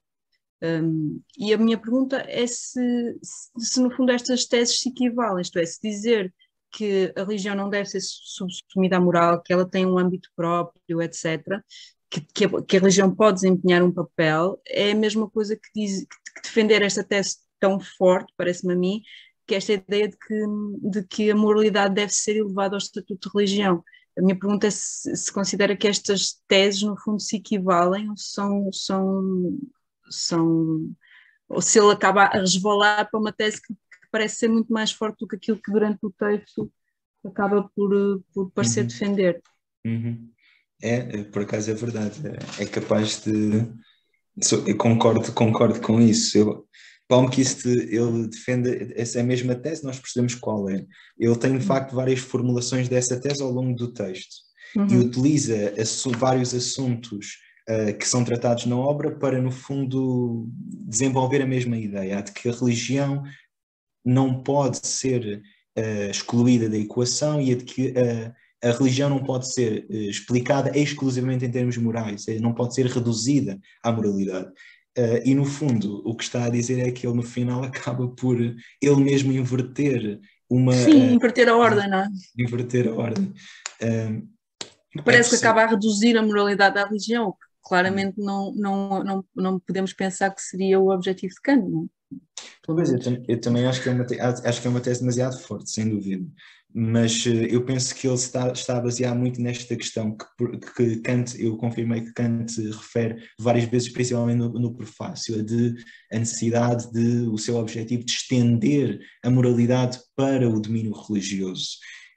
Um, e a minha pergunta é se, se, se, no fundo, estas teses se equivalem, isto é, se dizer que a religião não deve ser subsumida à moral, que ela tem um âmbito próprio, etcétera, que, que, a, que a religião pode desempenhar um papel, é a mesma coisa que, diz, que defender esta tese tão forte, parece-me a mim, que esta ideia de que, de que a moralidade deve ser elevada ao estatuto de religião. A minha pergunta é se, se considera que estas teses, no fundo, se equivalem ou são, são, são ou se ele acaba a resvalar para uma tese que, que parece ser muito mais forte do que aquilo que durante o texto acaba por, por parecer Uhum. defender. Uhum. É, por acaso é verdade, é, é capaz de... Eu concordo, concordo com isso. Eu, Palmquist, ele defende essa mesma tese, nós percebemos qual é. Ele tem, de facto, várias formulações dessa tese ao longo do texto, uhum. e utiliza vários assuntos uh, que são tratados na obra para, no fundo, desenvolver a mesma ideia, de que a religião não pode ser uh, excluída da equação e a de que uh, a religião não pode ser uh, explicada exclusivamente em termos morais, não pode ser reduzida à moralidade. Uh, e no fundo o que está a dizer é que ele no final acaba por ele mesmo inverter uma... Sim, uh, inverter a ordem, não é? Inverter a ordem. Uh, Parece é que acaba a reduzir a moralidade da religião, que claramente não, não, não, não podemos pensar que seria o objetivo de Kant, não é? Pois, eu, eu também acho que, é uma, acho que é uma tese demasiado forte, sem dúvida. Mas uh, eu penso que ele está, está a basear muito nesta questão que, que Kant, eu confirmei que Kant refere várias vezes, principalmente no, no prefácio, de a necessidade de, o seu objetivo de estender a moralidade para o domínio religioso.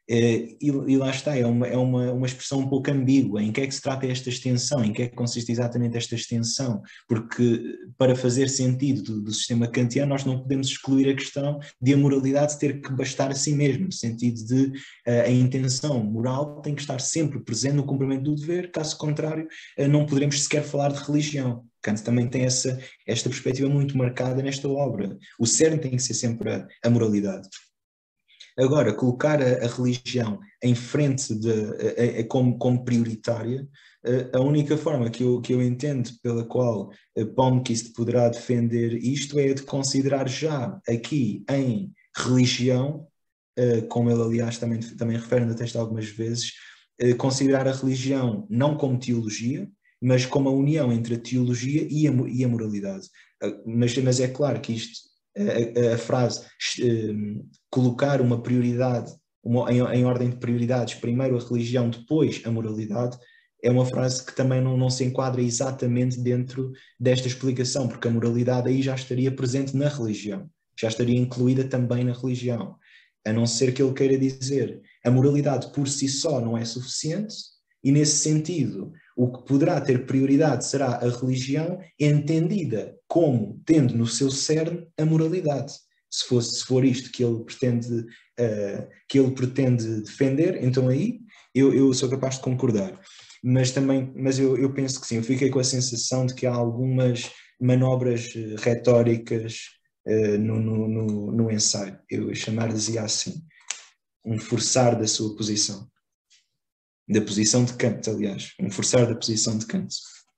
E, e lá está, é, uma, é uma, uma expressão um pouco ambígua. Em que é que se trata esta extensão? Em que é que consiste exatamente esta extensão? Porque para fazer sentido do, do sistema kantiano nós não podemos excluir a questão de a moralidade ter que bastar a si mesma, no sentido de uh, a intenção moral tem que estar sempre presente no cumprimento do dever, caso contrário uh, não poderemos sequer falar de religião. Kant também tem essa, esta perspectiva muito marcada nesta obra. O cerne tem que ser sempre a, a moralidade. Agora, colocar a, a religião em frente de, a, a, como, como prioritária, a, a única forma que eu, que eu entendo pela qual Palmquist poderá defender isto é de considerar já aqui em religião, como ele aliás também, também refere no texto algumas vezes, considerar a religião não como teologia, mas como a união entre a teologia e a, e a moralidade. Mas, mas é claro que isto, a, a, a frase um, colocar uma prioridade, uma, em, em ordem de prioridades, primeiro a religião, depois a moralidade, é uma frase que também não, não se enquadra exatamente dentro desta explicação, porque a moralidade aí já estaria presente na religião, já estaria incluída também na religião, a não ser que ele queira dizer a moralidade por si só não é suficiente, e nesse sentido o que poderá ter prioridade será a religião entendida como tendo no seu cerne a moralidade. Se, fosse, se for isto que ele pretende, uh, que ele pretende defender, então aí eu, eu sou capaz de concordar. Mas também, mas eu, eu penso que sim, eu fiquei com a sensação de que há algumas manobras retóricas uh, no, no, no, no ensaio. Eu chamar-lhes-ia assim, um forçar da sua posição. Da posição de Kant, aliás. Um forçar da posição de Kant.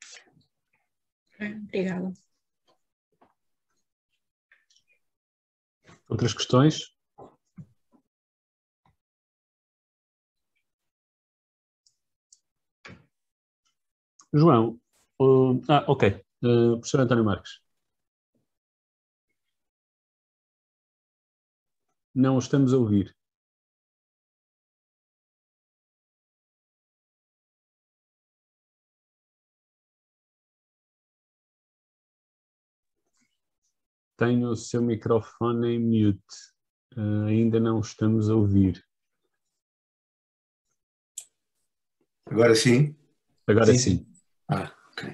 Obrigada. Outras questões? João. Uh, ah, ok. Uh, professor António Marques. Não o estamos a ouvir. Tenho o seu microfone em mute. Uh, ainda não estamos a ouvir. Agora sim? Agora sim. sim. sim. Ah, ok.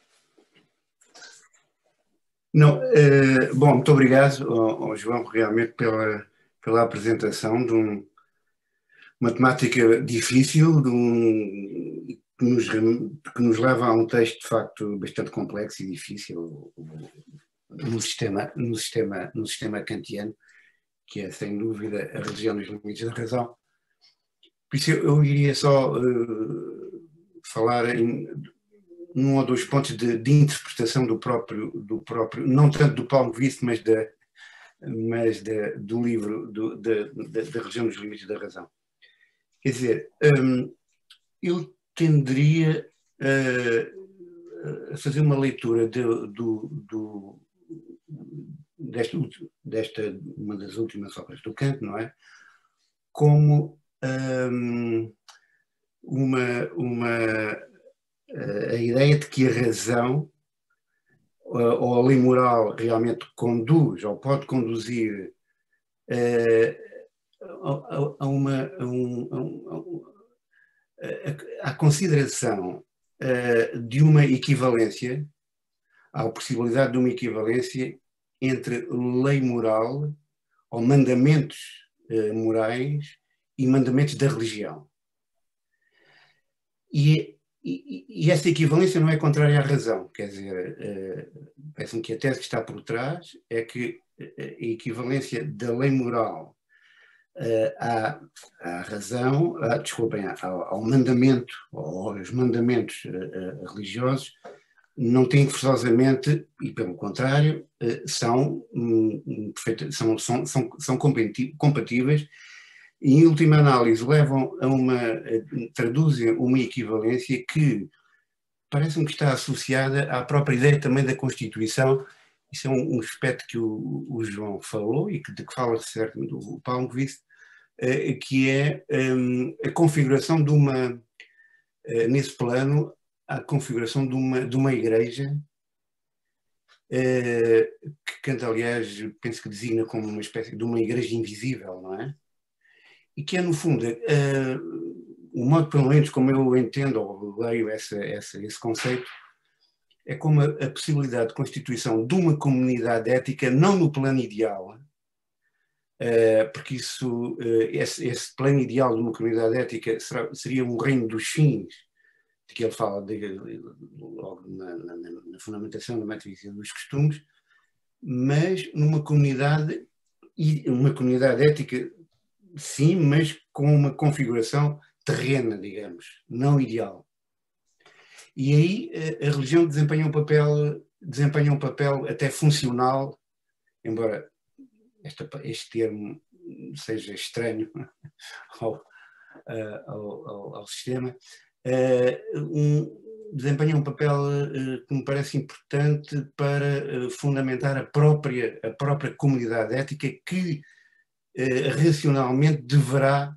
Não, uh, bom, muito obrigado ao, ao João realmente pela, pela apresentação de um, uma temática difícil, de um, que, nos, que nos leva a um texto de facto bastante complexo e difícil no sistema, no sistema, no sistema kantiano, que é sem dúvida a religião nos limites da razão. Por isso eu, eu iria só uh, falar em um ou dois pontos de, de interpretação do próprio, do próprio, não tanto do Palmquist, mas, da, mas da, do livro do, da, da, da religião nos limites da razão. Quer dizer, um, eu tenderia a, a fazer uma leitura de, do, do, desta, desta, uma das últimas obras do Kant, não é? Como um, uma, uma, a ideia de que a razão ou a lei moral realmente conduz ou pode conduzir a, a, a uma a um, a um, a, a consideração de uma equivalência, à possibilidade de uma equivalência entre lei moral ou mandamentos morais e mandamentos da religião. E, e, e essa equivalência não é contrária à razão, quer dizer, uh, parece-me que a tese que está por trás é que a equivalência da lei moral uh, à, à razão, à, desculpem, ao, ao mandamento, ou aos mandamentos uh, uh, religiosos, não tem forçosamente, e pelo contrário, uh, são, um, são, são, são, são compatíveis. E, em última análise, levam a uma, traduzem uma equivalência que parece-me que está associada à própria ideia também da Constituição. Isso é um, um aspecto que o, o João falou e que, de que fala certamente o Palmquist, eh, que é um, a configuração de uma, eh, nesse plano, a configuração de uma, de uma igreja, eh, que Kant, aliás, penso que designa como uma espécie de uma igreja invisível, não é? e que é, no fundo, uh, o modo, pelo menos, como eu entendo ou leio essa, essa, esse conceito, é como a, a possibilidade de constituição de uma comunidade ética, não no plano ideal, uh, porque isso, uh, esse, esse plano ideal de uma comunidade ética será, seria um reino dos fins, de que ele fala de, de, logo na, na, na fundamentação da metafísica dos costumes, mas numa comunidade, uma comunidade ética, sim, mas com uma configuração terrena, digamos, não ideal. E aí a religião desempenha um papel, desempenha um papel até funcional, embora este, este termo seja estranho ao, ao, ao, ao sistema, um, desempenha um papel uh, que me parece importante para uh, fundamentar a própria, a própria comunidade ética que uh, racionalmente deverá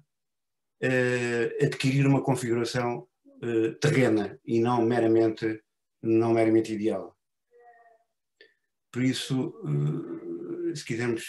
uh, adquirir uma configuração uh, terrena e não meramente, não meramente ideal. Por isso, uh, se quisermos,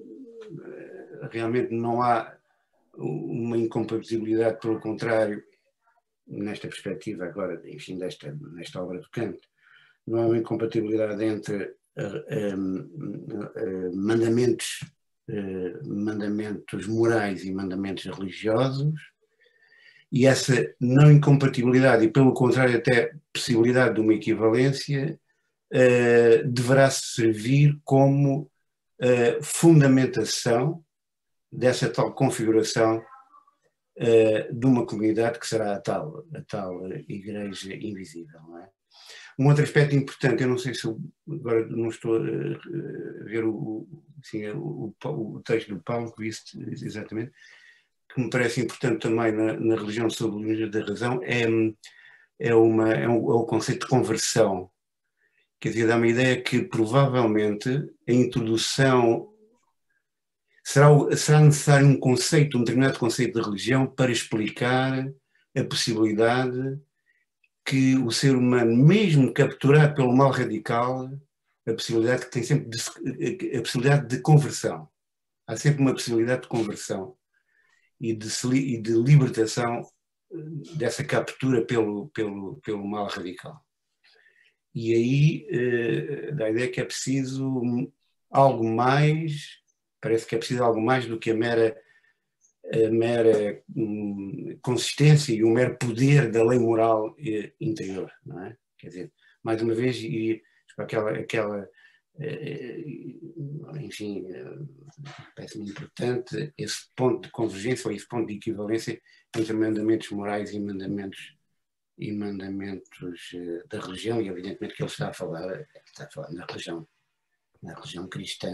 uh, realmente não há uma incompatibilidade, pelo contrário, nesta perspectiva agora, enfim, desta, nesta obra do Kant, não há uma incompatibilidade entre uh, um, uh, mandamentos, uh, mandamentos morais e mandamentos religiosos, e essa não incompatibilidade, e pelo contrário até possibilidade de uma equivalência, uh, deverá servir como uh, fundamentação dessa tal configuração Uh, de uma comunidade que será a tal, a tal igreja invisível, não é? Um outro aspecto importante, eu não sei se eu, agora não estou a ver o, assim, o, o texto do Paulo, que disse exatamente, que me parece importante também na, na religião sob o domínio da razão, é, é, uma, é, um, é o conceito de conversão. Quer dizer, dá uma ideia que provavelmente a introdução Será, será necessário um conceito, um determinado conceito de religião para explicar a possibilidade que o ser humano, mesmo capturado pelo mal radical, a possibilidade que tem sempre de, a possibilidade de conversão. Há sempre uma possibilidade de conversão e de, e de libertação dessa captura pelo, pelo, pelo mal radical. E aí eh, dá a ideia que é preciso algo mais. Parece que é preciso algo mais do que a mera, a mera hum, consistência e o mero poder da lei moral eh, interior, não é? Quer dizer, mais uma vez, e aquela, aquela eh, enfim, eh, parece-me importante esse ponto de convergência ou esse ponto de equivalência entre mandamentos morais e mandamentos, e mandamentos eh, da religião, e evidentemente que ele está a falar, está a falar na religião, na religião cristã,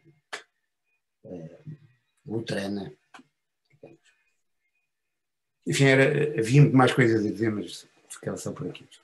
Uh, luterana. Enfim, era, havia muito mais coisas a dizer, mas ficava só por aqui.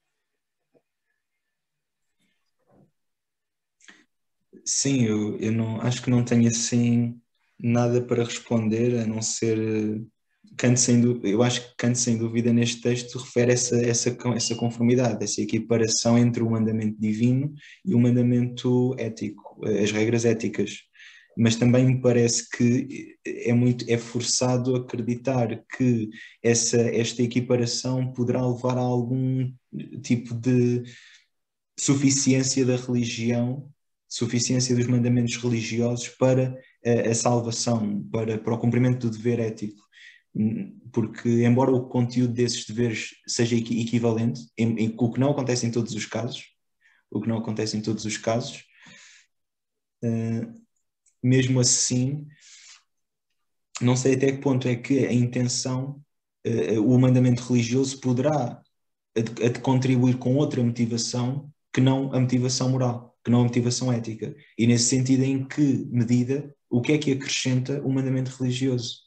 Sim, eu, eu não, acho que não tenho assim nada para responder, a não ser Kant, sem dúvida, eu acho que Kant, sem dúvida, neste texto refere essa, essa, essa conformidade, essa equiparação entre o mandamento divino e o mandamento ético, as regras éticas. Mas também me parece que é, muito, é forçado acreditar que essa, esta equiparação poderá levar a algum tipo de suficiência da religião, suficiência dos mandamentos religiosos para a, a salvação, para, para o cumprimento do dever ético. Porque, embora o conteúdo desses deveres seja equivalente, em, em, o que não acontece em todos os casos, o que não acontece em todos os casos, uh, mesmo assim, não sei até que ponto é que a intenção, uh, o mandamento religioso poderá ad, ad contribuir com outra motivação que não a motivação moral, que não a motivação ética. E nesse sentido, em que medida, o que é que acrescenta o mandamento religioso?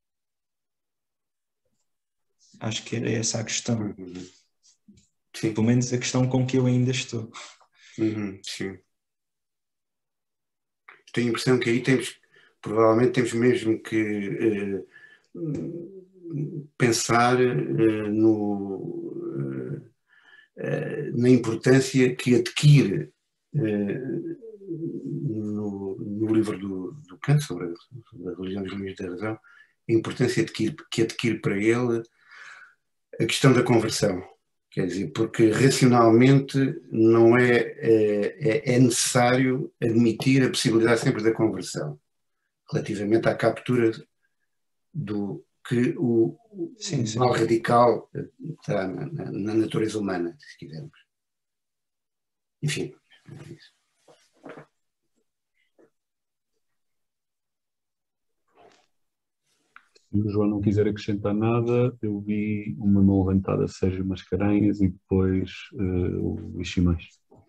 Acho que era essa a questão. Uhum. Sim. Pelo menos a questão com que eu ainda estou. Uhum, sim. Tenho a impressão que aí temos, provavelmente temos mesmo que eh, pensar eh, no, eh, na importância que adquire eh, no, no livro do, do Kant sobre a, sobre a religião dos limites da razão, a importância adquire, que adquire para ele a questão da conversão. Quer dizer, porque racionalmente não é, é, é necessário admitir a possibilidade sempre da conversão, relativamente à captura do que o, sim, o sim. mal radical está na, na, na natureza humana, se quisermos. Enfim, é isso. Se o João não quiser acrescentar nada, eu vi uma mão levantada, Sérgio Mascarenhas, e depois uh, o Luís Simões.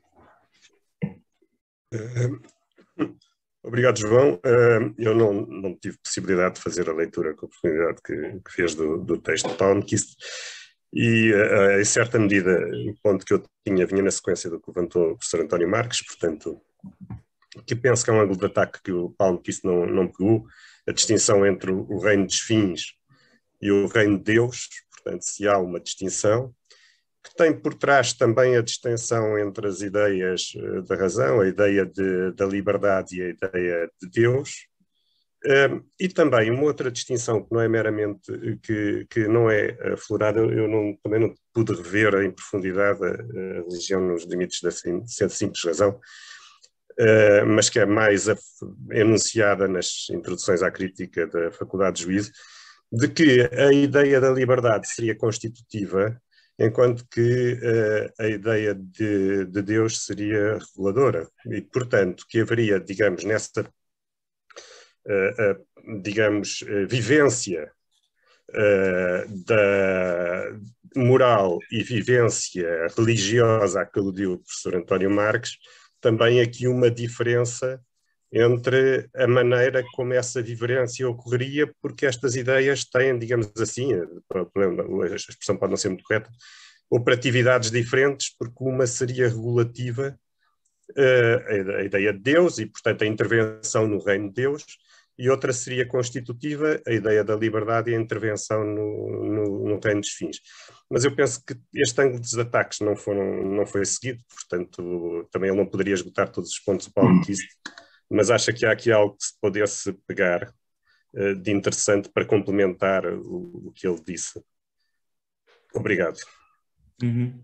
Uh, obrigado, João. Uh, eu não, não tive possibilidade de fazer a leitura com a oportunidade que, que fez do, do texto de Palmquist, e uh, em certa medida o ponto que eu tinha vinha na sequência do que levantou o professor António Marques, portanto, que penso que é um ângulo de ataque que o Palmquist não, não pegou, a distinção entre o reino dos fins e o reino de Deus, portanto, se há uma distinção, que tem por trás também a distinção entre as ideias da razão, a ideia de, da liberdade e a ideia de Deus, um, e também uma outra distinção que não é meramente, que, que não é aflorada, eu não, também não pude rever em profundidade a, a religião nos limites da simples razão, Uh, mas que é mais a, enunciada nas introduções à crítica da Faculdade de Juízo, de que a ideia da liberdade seria constitutiva, enquanto que uh, a ideia de, de Deus seria reguladora. E, portanto, que haveria, digamos, nessa, uh, uh, digamos, uh, vivência uh, da moral e vivência religiosa a que aludiu o professor António Marques, também aqui uma diferença entre a maneira como essa vivência ocorreria, porque estas ideias têm, digamos assim, a expressão pode não ser muito correta, operatividades diferentes, porque uma seria regulativa, a ideia de Deus, e portanto a intervenção no reino de Deus, e outra seria constitutiva, a ideia da liberdade e a intervenção no, no, no reino dos fins. Mas eu penso que este ângulo dos ataques não, foram, não foi seguido, portanto também ele não poderia esgotar todos os pontos do Palmquist, mas acho que há aqui algo que se pudesse pegar uh, de interessante para complementar o, o que ele disse. Obrigado. Uhum.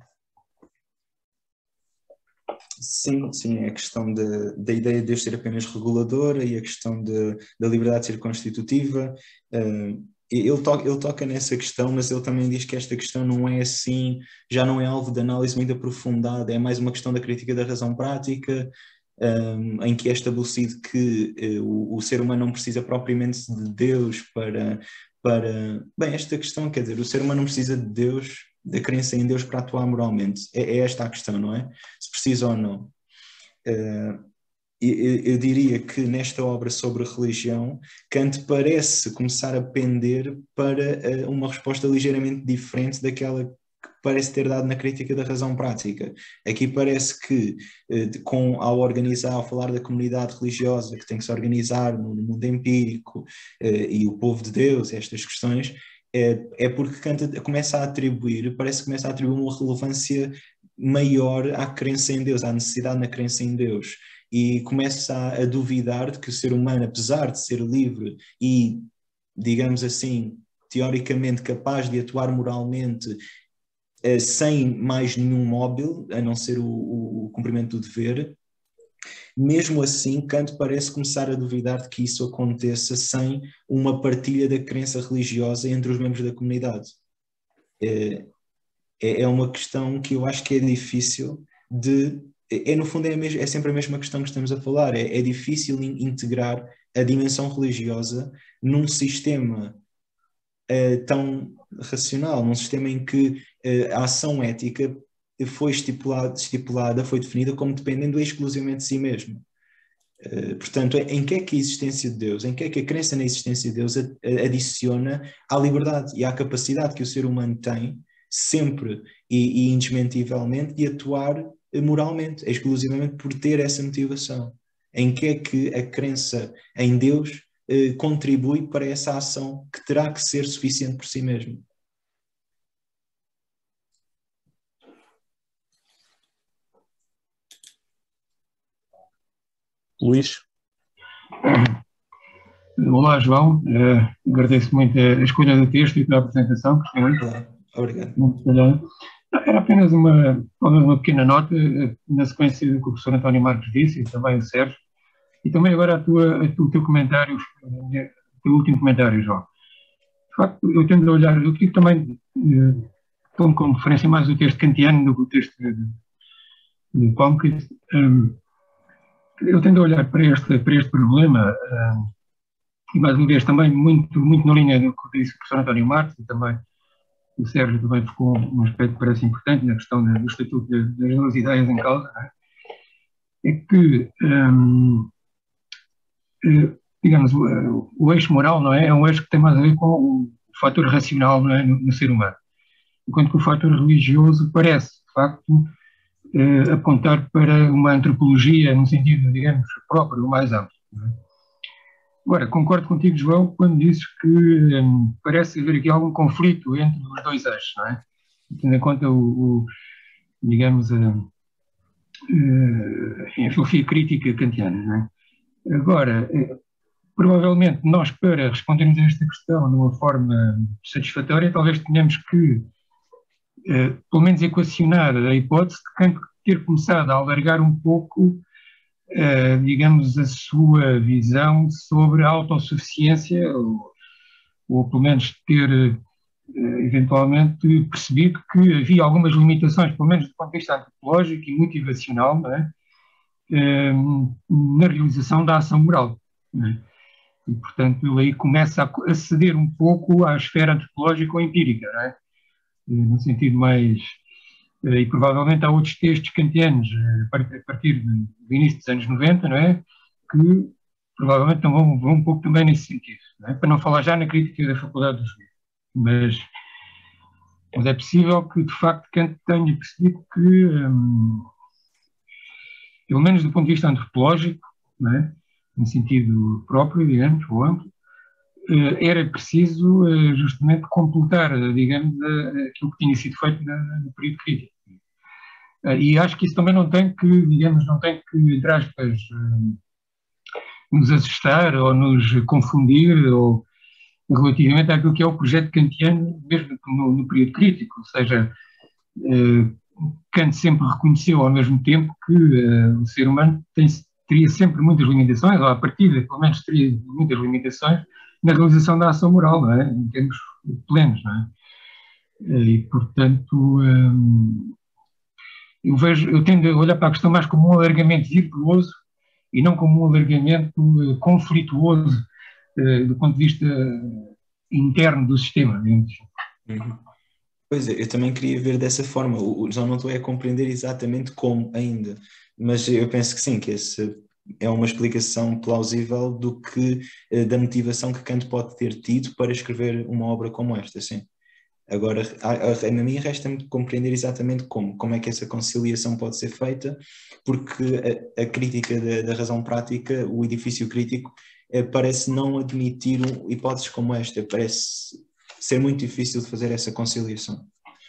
Sim, sim, a questão de, da ideia de Deus ser apenas reguladora e a questão de, da liberdade ser constitutiva, uh, ele, to, ele toca nessa questão, mas ele também diz que esta questão não é assim, já não é alvo de análise muito aprofundada, é mais uma questão da crítica da razão prática, um, em que é estabelecido que uh, o, o ser humano não precisa propriamente de Deus para, para... Bem, esta questão, quer dizer, o ser humano não precisa de Deus, da crença em Deus para atuar moralmente. É, é esta a questão, não é? Se precisa ou não. Uh, eu, eu diria que nesta obra sobre a religião, Kant parece começar a pender para uh, uma resposta ligeiramente diferente daquela que parece ter dado na crítica da razão prática. Aqui parece que, uh, com, ao organizar, ao falar da comunidade religiosa que tem que se organizar no, no mundo empírico uh, e o povo de Deus, estas questões, É, é porque Kant começa a atribuir, parece que começa a atribuir uma relevância maior à crença em Deus, à necessidade na crença em Deus, e começa a, a duvidar de que o ser humano, apesar de ser livre e, digamos assim, teoricamente capaz de atuar moralmente eh, sem mais nenhum móvel, a não ser o, o, o cumprimento do dever, mesmo assim, Kant parece começar a duvidar de que isso aconteça sem uma partilha da crença religiosa entre os membros da comunidade. É, é uma questão que eu acho que é difícil de... É, no fundo, é, mesmo, é sempre a mesma questão que estamos a falar. É, é difícil integrar a dimensão religiosa num sistema é, tão racional, num sistema em que é, a ação ética foi estipulada, estipulada, foi definida como dependendo exclusivamente de si mesmo. Uh, portanto, em que é que a existência de Deus, em que é que a crença na existência de Deus adiciona à liberdade e à capacidade que o ser humano tem, sempre e, e indesmentivelmente, de atuar moralmente, exclusivamente por ter essa motivação. Em que é que a crença em Deus uh, contribui para essa ação que terá que ser suficiente por si mesmo? Luís? Olá, João. Uh, agradeço muito a escolha do texto e pela apresentação. Gostei muito. Olá, obrigado. Muito bem. Era apenas uma, uma pequena nota, na sequência do que o professor António Marques disse, e também o Sérgio, e também agora a tua, a tu, o teu comentário, o teu último comentário, João. De facto, eu tendo a olhar, eu tive também, uh, tomo como referência mais o texto kantiano do que o texto de, de Palmquist. Um, eu tendo a olhar para este, para este problema, uh, e mais uma vez também muito, muito na linha do que disse o professor António Marques, e também o Sérgio também tocou um aspecto que parece importante na questão do estatuto das duas ideias em causa, não é? É que, um, digamos, o, o eixo moral, não é? É um eixo que tem mais a ver com o fator racional, não é? no, no ser humano. Enquanto que o fator religioso parece, de facto, uh, apontar para uma antropologia num sentido, digamos, próprio, mais amplo. Não é? Agora, concordo contigo, João, quando dizes que hum, parece haver aqui algum conflito entre os dois eixos, não é? Tendo em conta o, o digamos, a, a, a filosofia crítica kantiana, não é? Agora, provavelmente nós, para respondermos a esta questão de uma forma satisfatória, talvez tenhamos que, eh, pelo menos, equacionar a hipótese de Kant ter começado a alargar um pouco, Uh, digamos, a sua visão sobre a autossuficiência, ou, ou pelo menos ter, uh, eventualmente, percebido que havia algumas limitações, pelo menos do ponto de vista antropológico e motivacional, não é? uh, na realização da ação moral. Não é? E, portanto, ele aí começa a, a ceder um pouco à esfera antropológica ou empírica, não é? Uh, no sentido mais... E provavelmente há outros textos kantianos a partir do início dos anos noventa, não é? Que provavelmente vão, vão um pouco também nesse sentido, não é? Para não falar já na crítica da Faculdade dos Juízes. Mas, mas é possível que, de facto, Kant tenha percebido que, hum, pelo menos do ponto de vista antropológico, não é? No sentido próprio, digamos, ou amplo, era preciso justamente completar, digamos, aquilo que tinha sido feito no período crítico. E acho que isso também não tem que, digamos, não tem que, entre aspas, nos assustar ou nos confundir ou relativamente àquilo que é o projeto kantiano, mesmo no, no período crítico. Ou seja, Kant sempre reconheceu ao mesmo tempo que o ser humano tem, teria sempre muitas limitações, ou à partida, pelo menos, teria muitas limitações na realização da ação moral, não é? Em termos plenos, não é? E, portanto, hum, eu vejo, eu tendo a olhar para a questão mais como um alargamento virtuoso e não como um alargamento uh, conflituoso uh, do ponto de vista interno do sistema, digamos. Uhum. Pois é, eu também queria ver dessa forma. O João não estou a compreender exatamente como ainda, mas eu penso que sim, que esse é uma explicação plausível do que, da motivação que Kant pode ter tido para escrever uma obra como esta, sim. Agora, a, a, a mim resta-me compreender exatamente como, como é que essa conciliação pode ser feita, porque a, a crítica da, da razão prática, o edifício crítico, é, parece não admitir um, hipóteses como esta, parece ser muito difícil de fazer essa conciliação.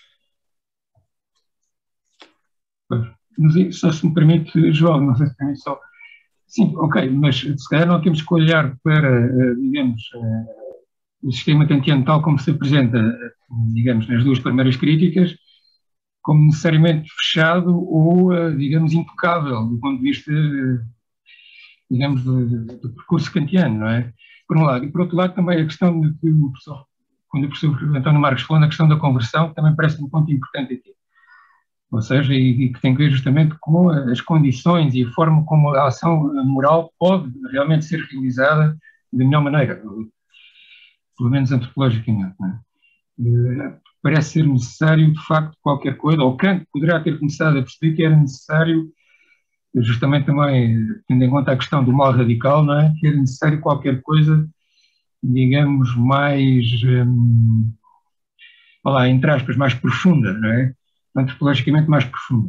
Mas só se me permite, João, não sei se permite só... Sim, ok, mas se calhar não temos que olhar para, digamos, o sistema kantiano tal como se apresenta, digamos, nas duas primeiras críticas, como necessariamente fechado ou, digamos, intocável do ponto de vista, digamos, do, do percurso kantiano, não é? Por um lado. E por outro lado também a questão de que o professor, quando o professor António Marques falou na questão da conversão, também parece um ponto importante aqui. Ou seja, e, e que tem a ver justamente com as condições e a forma como a ação moral pode realmente ser realizada da melhor maneira, pelo menos antropologicamente. Não é? Parece ser necessário, de facto, qualquer coisa, ou Kant poderá ter começado a perceber que era necessário, justamente também, tendo em conta a questão do mal radical, não é? Que era necessário qualquer coisa, digamos, mais, hum, lá, entre aspas, mais profunda, não é? Antropologicamente mais profunda.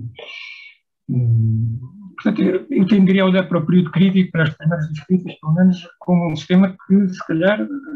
Hum, portanto, eu, eu tenderia a olhar para o período crítico, para as primeiras descritas, pelo menos, como um sistema que, se calhar,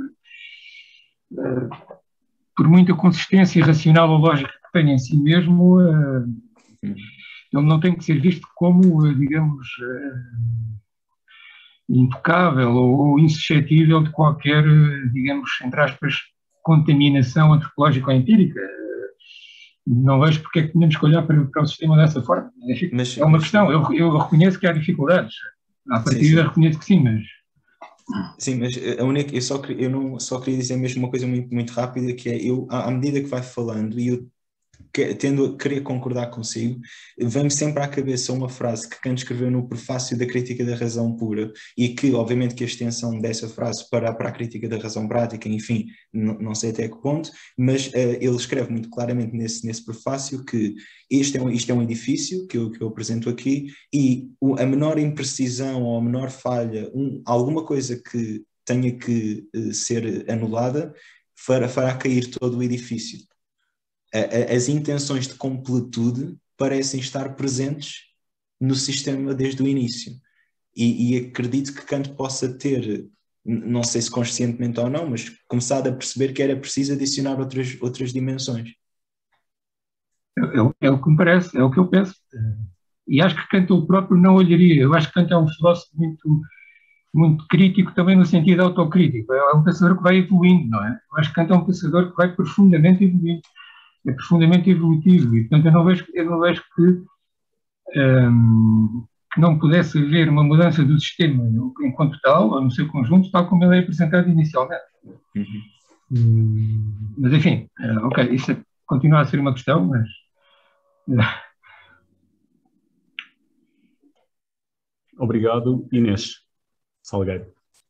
uh, por muita consistência racional ou lógica que tenha em si mesmo, uh, ele não tem que ser visto como, uh, digamos, uh, intocável ou, ou insuscetível de qualquer, digamos, entre aspas, contaminação antropológica ou empírica. Não vejo porque é que tínhamos que olhar para, para o sistema dessa forma. Mas, é uma mas, questão, eu, eu reconheço que há dificuldades. À partida reconheço que sim, mas... Sim, mas a única, eu, só, eu não, só queria dizer mesmo uma coisa muito, muito rápida, que é, eu, à, à medida que vai falando, e eu que, tendo a querer concordar consigo, vem-me sempre à cabeça uma frase que Kant escreveu no prefácio da Crítica da Razão Pura, e que, obviamente, que a extensão dessa frase para, para a Crítica da Razão Prática, enfim, não, não sei até que ponto, mas uh, ele escreve muito claramente nesse, nesse prefácio que este é um, isto é um edifício que eu, que eu apresento aqui, e o, a menor imprecisão ou a menor falha, um, alguma coisa que tenha que uh, ser anulada, fará, fará cair todo o edifício. As intenções de completude parecem estar presentes no sistema desde o início. E, e acredito que Kant possa ter, não sei se conscientemente ou não, mas começado a perceber que era preciso adicionar outras, outras dimensões. É, é o que me parece, é o que eu penso. E acho que Kant o próprio não olharia. Eu acho que Kant é um filósofo muito, muito crítico também no sentido autocrítico. É um pensador que vai evoluindo, não é? Eu acho que Kant é um pensador que vai profundamente evoluindo. É profundamente evolutivo e, portanto, eu não vejo, eu não vejo que, um, que não pudesse haver uma mudança do sistema enquanto tal, ou no seu conjunto, tal como ele é apresentado inicialmente. Uhum. Hum, mas, enfim, uh, ok, isso é, continua a ser uma questão, mas... Obrigado, Inês Salgueiro.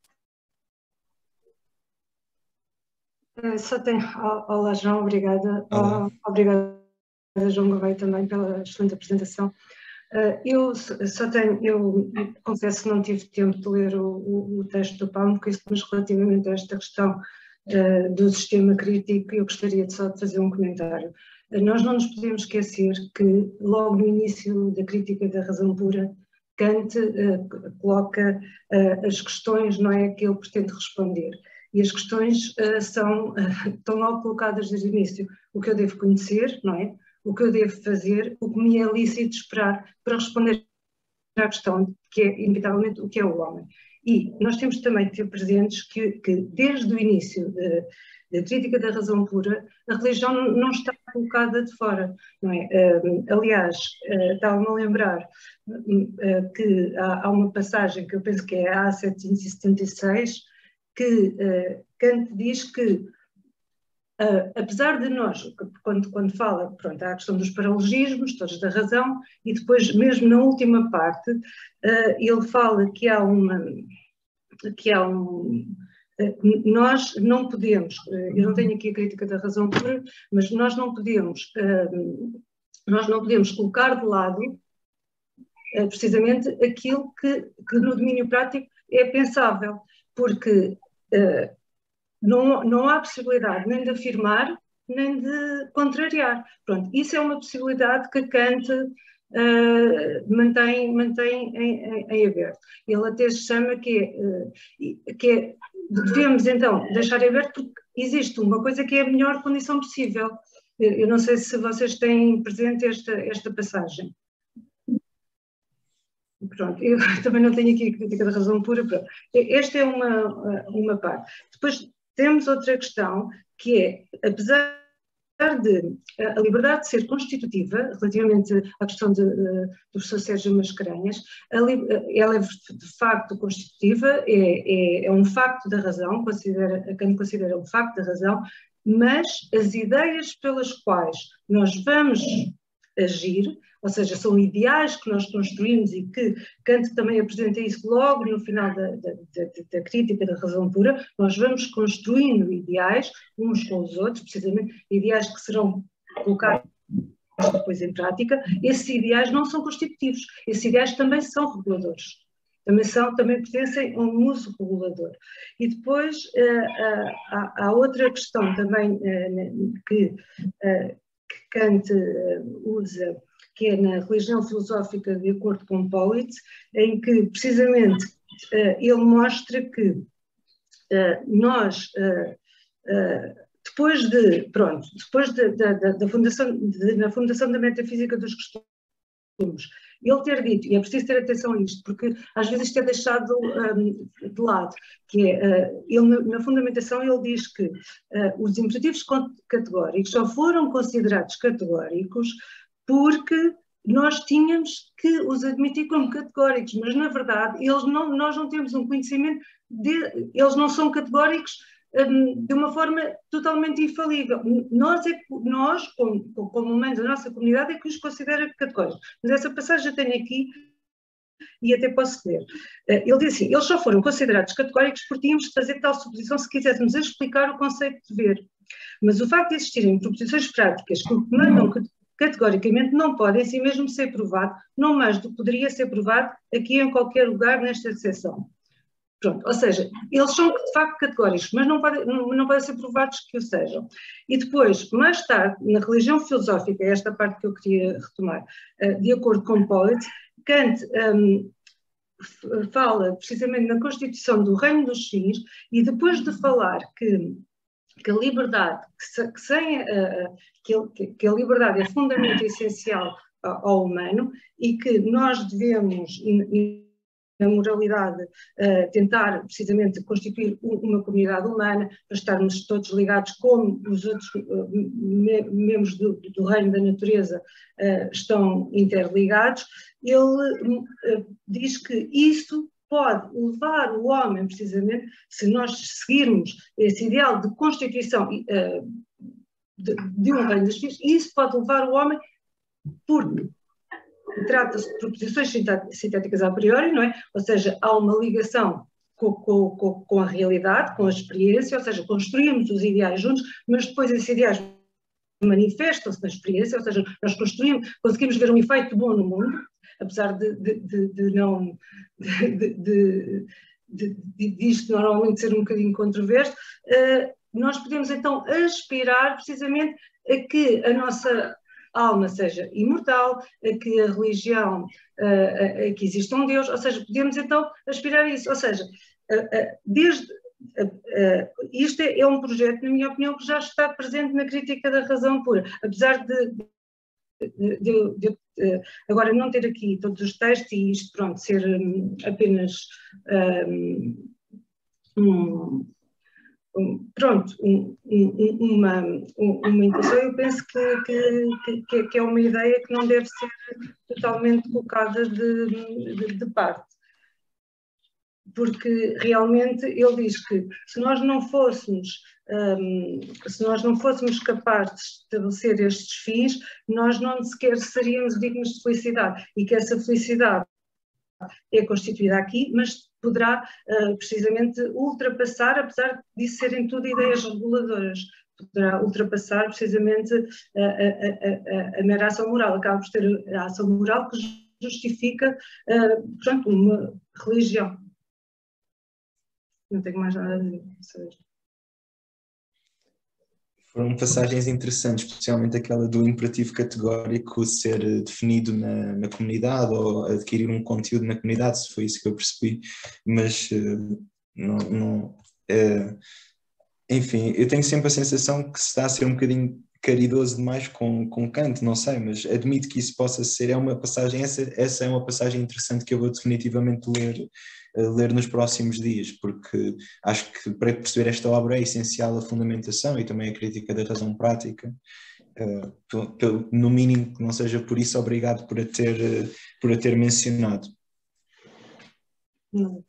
Só tenho... Olá, João, obrigada. Olá. Obrigada, João Gouveia, também pela excelente apresentação. Eu só tenho, eu confesso que não tive tempo de ler o, o, o texto do Palmo, mas relativamente a esta questão uh, do sistema crítico, eu gostaria de só de fazer um comentário. Nós não nos podemos esquecer que, logo no início da Crítica da Razão Pura, Kant uh, coloca uh, as questões, não é, que ele pretende responder. E as questões uh, são, uh, estão logo colocadas desde o início. O que eu devo conhecer, não é? O que eu devo fazer, o que me é lícito esperar para responder à questão, que é, inevitavelmente, o que é o homem. E nós temos também de ter presentes que, que desde o início uh, da Crítica da Razão Pura, a religião não, não está colocada de fora, não é? Uh, aliás, uh, estava-me a lembrar uh, que há, há uma passagem que eu penso que é a A setecentos e setenta e seis, que uh, Kant diz que, uh, apesar de nós, quando, quando fala, pronto, há a questão dos paralogismos, todos da razão, e depois, mesmo na última parte, uh, ele fala que há uma, que há um, uh, nós não podemos, uh, eu não tenho aqui a Crítica da Razão Pura, mas nós não podemos, uh, nós não podemos colocar de lado uh, precisamente aquilo que, que no domínio prático é pensável, porque Uh, não, não há possibilidade nem de afirmar, nem de contrariar. Pronto, isso é uma possibilidade que Kant uh, mantém, mantém em, em, em aberto. Ele até se chama que é, uh, que é, devemos então deixar aberto porque existe uma coisa que é a melhor condição possível. Eu, eu não sei se vocês têm presente esta, esta passagem. Pronto, eu também não tenho aqui a Crítica da Razão Pura. Pronto. Esta é uma, uma parte. Depois temos outra questão, que é, apesar de a liberdade de ser constitutiva, relativamente à questão de, do professor Sérgio Mascarenhas, ela é de facto constitutiva, é, é, é um facto da razão, considera, a Kant considera um facto da razão, mas as ideias pelas quais nós vamos agir, ou seja, são ideais que nós construímos e que Kant também apresenta isso logo no final da, da, da, da Crítica da Razão Pura, nós vamos construindo ideais uns com os outros, precisamente ideais que serão colocados depois em prática. Esses ideais não são constitutivos, esses ideais também são reguladores, também, são, também pertencem a um uso regulador. E depois uh, uh, há, há outra questão também uh, que, uh, que Kant uh, usa, que é na Religião Filosófica de acordo com Politz, em que precisamente uh, ele mostra que uh, nós, uh, uh, depois de, pronto, depois de, de, de, da fundação, de, na fundação da metafísica dos costumes, ele ter dito, e é preciso ter atenção a isto, porque às vezes isto é deixado um, de lado, que é, uh, ele na, na fundamentação ele diz que uh, os imperativos categóricos só foram considerados categóricos porque nós tínhamos que os admitir como categóricos, mas na verdade eles não, nós não temos um conhecimento, de, eles não são categóricos um, de uma forma totalmente infalível. Nós, é, nós como, como humanos, a nossa comunidade é que os considera categóricos. Mas essa passagem eu tenho aqui e até posso ler. Ele diz assim, eles só foram considerados categóricos porque tínhamos de fazer tal suposição se quiséssemos explicar o conceito de ver. Mas o facto de existirem proposições práticas que mandam categoricamente não pode em si mesmo ser provado, não mais do que poderia ser provado aqui em qualquer lugar nesta seção. Pronto, ou seja, eles são de facto categóricos, mas não podem, não, não podem ser provados que o sejam. E depois, mais tarde, na religião filosófica, esta parte que eu queria retomar, de acordo com Politz, Kant um, fala precisamente na constituição do reino dos fins e depois de falar que que a liberdade, que, que, sem, uh, que, que a liberdade é fundamento essencial ao, ao humano e que nós devemos, na moralidade, uh, tentar precisamente constituir uma comunidade humana para estarmos todos ligados como os outros uh, me, membros do, do reino da natureza uh, estão interligados, ele uh, diz que isso pode levar o homem, precisamente, se nós seguirmos esse ideal de constituição uh, de, de um reino dos fins, isso pode levar o homem, porque trata-se de proposições sintéticas a priori, não é? Ou seja, há uma ligação com, com, com, com a realidade, com a experiência, ou seja, construímos os ideais juntos, mas depois esses ideais manifestam-se na experiência, ou seja, nós construímos, conseguimos ver um efeito bom no mundo, apesar de, de, de, de não, de, de, de, de, de isto normalmente ser um bocadinho controverso, uh, nós podemos então aspirar precisamente a que a nossa alma seja imortal, a que a religião, uh, a, a que exista um Deus, ou seja, podemos então aspirar a isso, ou seja, uh, uh, desde Uh, uh, isto é, é um projeto, na minha opinião, que já está presente na crítica da razão pura, apesar de, de, de, de uh, agora não ter aqui todos os textos e isto, pronto, ser um, apenas um, um, um, pronto, um, um, uma, um, uma intenção, eu penso que, que, que, que é uma ideia que não deve ser totalmente colocada de, de, de parte. Porque realmente ele diz que se nós não fôssemos, um, se nós não fôssemos capazes de estabelecer estes fins, nós não sequer seríamos dignos de felicidade e que essa felicidade é constituída aqui, mas poderá uh, precisamente ultrapassar, apesar de serem tudo ideias reguladoras, poderá ultrapassar precisamente a, a, a, a, a mera ação moral, acaba por ter a ação moral que justifica, uh, portanto, uma religião. Não tenho mais nada a dizer. Foram passagens interessantes, especialmente aquela do imperativo categórico ser definido na, na comunidade ou adquirir um conteúdo na comunidade, se foi isso que eu percebi, mas não, não é, enfim, eu tenho sempre a sensação que se está a ser um bocadinho caridoso demais com, com Kant, não sei, mas admito que isso possa ser, é uma passagem, essa, essa é uma passagem interessante que eu vou definitivamente ler, ler nos próximos dias, porque acho que para perceber esta obra é essencial a fundamentação e também a crítica da razão prática, uh, pelo, pelo, no mínimo que não seja por isso, obrigado por a ter, por a ter mencionado. Não.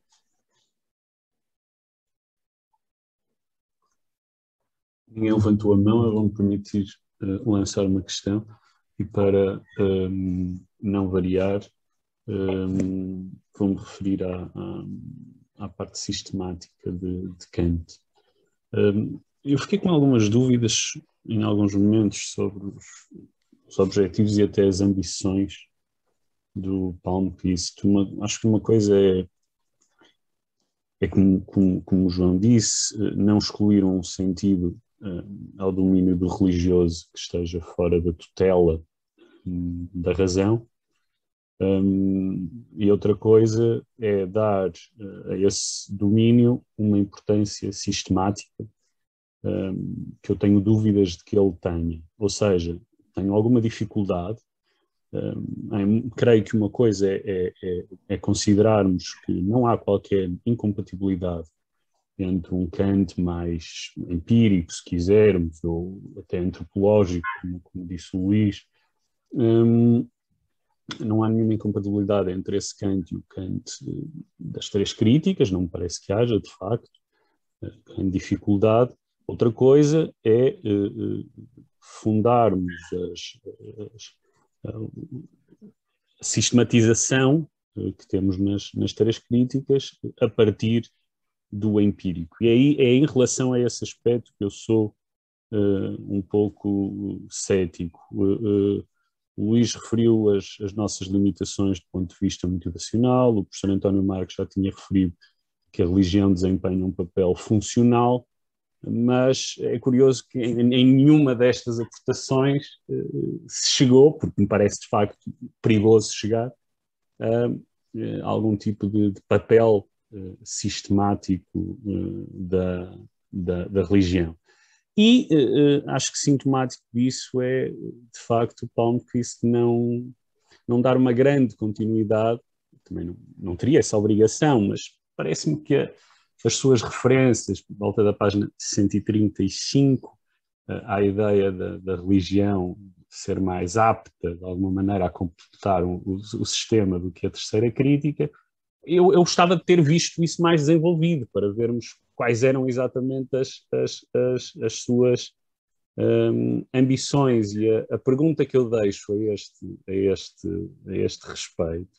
Ninguém levantou a mão, eu vou-me permitir uh, lançar uma questão e para um, não variar, um, vou-me referir à, à, à parte sistemática de, de Kant. Um, eu fiquei com algumas dúvidas em alguns momentos sobre os, os objetivos e até as ambições do Palmquist. Uma, acho que uma coisa é, é como, como, como o João disse, não excluir um sentido Uh, ao domínio do religioso que esteja fora da tutela um, da razão, um, e outra coisa é dar uh, a esse domínio uma importância sistemática um, que eu tenho dúvidas de que ele tenha, ou seja, tenho alguma dificuldade Um, creio que uma coisa é, é, é considerarmos que não há qualquer incompatibilidade entre um Kant mais empírico, se quisermos, ou até antropológico, como, como disse o Luís. Um, não há nenhuma incompatibilidade entre esse Kant e o Kant das três críticas, não me parece que haja, de facto, em dificuldade. Outra coisa é uh, fundarmos as, as a sistematização que temos nas, nas três críticas a partir do empírico. E aí é em relação a esse aspecto que eu sou uh, um pouco cético. Uh, uh, o Luís referiu as, as nossas limitações do ponto de vista motivacional, o professor António Marques já tinha referido que a religião desempenha um papel funcional, mas é curioso que em, em nenhuma destas aportações uh, se chegou, porque me parece de facto perigoso chegar, a uh, algum tipo de, de papel uh, sistemático uh, da, da, da religião. E uh, acho que sintomático disso é, de facto, o Palmquist não, não dar uma grande continuidade, também não, não teria essa obrigação, mas parece-me que a, as suas referências, por volta da página cento e trinta e cinco, à ideia da, da religião ser mais apta, de alguma maneira, a completar o, o, o sistema do que a terceira crítica, eu, eu gostava de ter visto isso mais desenvolvido, para vermos quais eram exatamente as, as, as, as suas um, ambições. E a, a pergunta que eu deixo a este, a este, a este respeito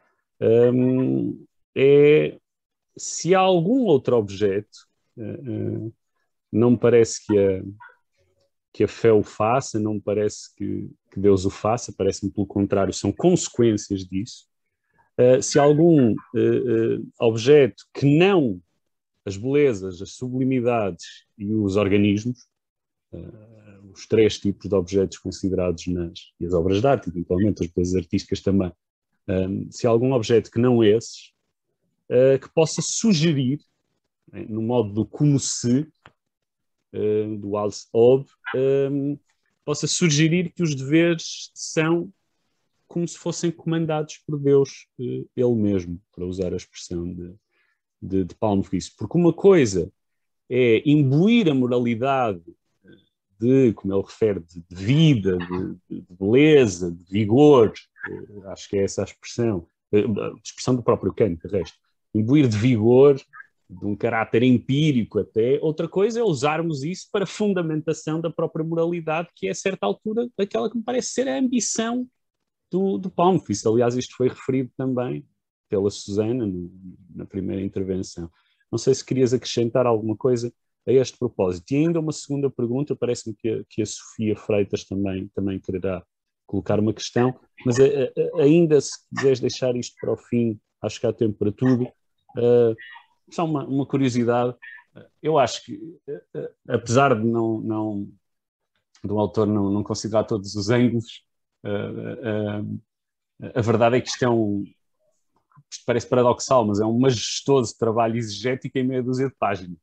um, é: se há algum outro objeto, uh, uh, não me parece que a, que a fé o faça, não me parece que, que Deus o faça, parece-me pelo contrário, são consequências disso. Uh, se há algum uh, uh, objeto que não as belezas, as sublimidades e os organismos, uh, os três tipos de objetos considerados nas e as obras de arte, eventualmente as belezas artísticas também, um, se há algum objeto que não esses, Uh, que possa sugerir, né, no modo do como se, uh, do als ob, um, possa sugerir que os deveres são como se fossem comandados por Deus, uh, Ele mesmo, para usar a expressão de, de, de Palmquist. Porque uma coisa é imbuir a moralidade de, como ele refere, de, de vida, de, de beleza, de vigor, uh, acho que é essa a expressão, uh, a expressão do próprio Kant, de resto. Imbuir de vigor, de um caráter empírico até. Outra coisa é usarmos isso para fundamentação da própria moralidade, que é, a certa altura, aquela que me parece ser a ambição do, do Palmquist. Aliás, isto foi referido também pela Susana no, na primeira intervenção. Não sei se querias acrescentar alguma coisa a este propósito. E ainda uma segunda pergunta, parece-me que, a, que a Sofia Freitas também, também quererá colocar uma questão, mas a, a, ainda, se quiseres deixar isto para o fim, acho que há tempo para tudo. Uh, só uma, uma curiosidade, eu acho que, uh, apesar de não, não do autor não, não considerar todos os ângulos, uh, uh, a verdade é que isto é um, isto parece paradoxal, mas é um majestoso trabalho exegético em meia dúzia de páginas.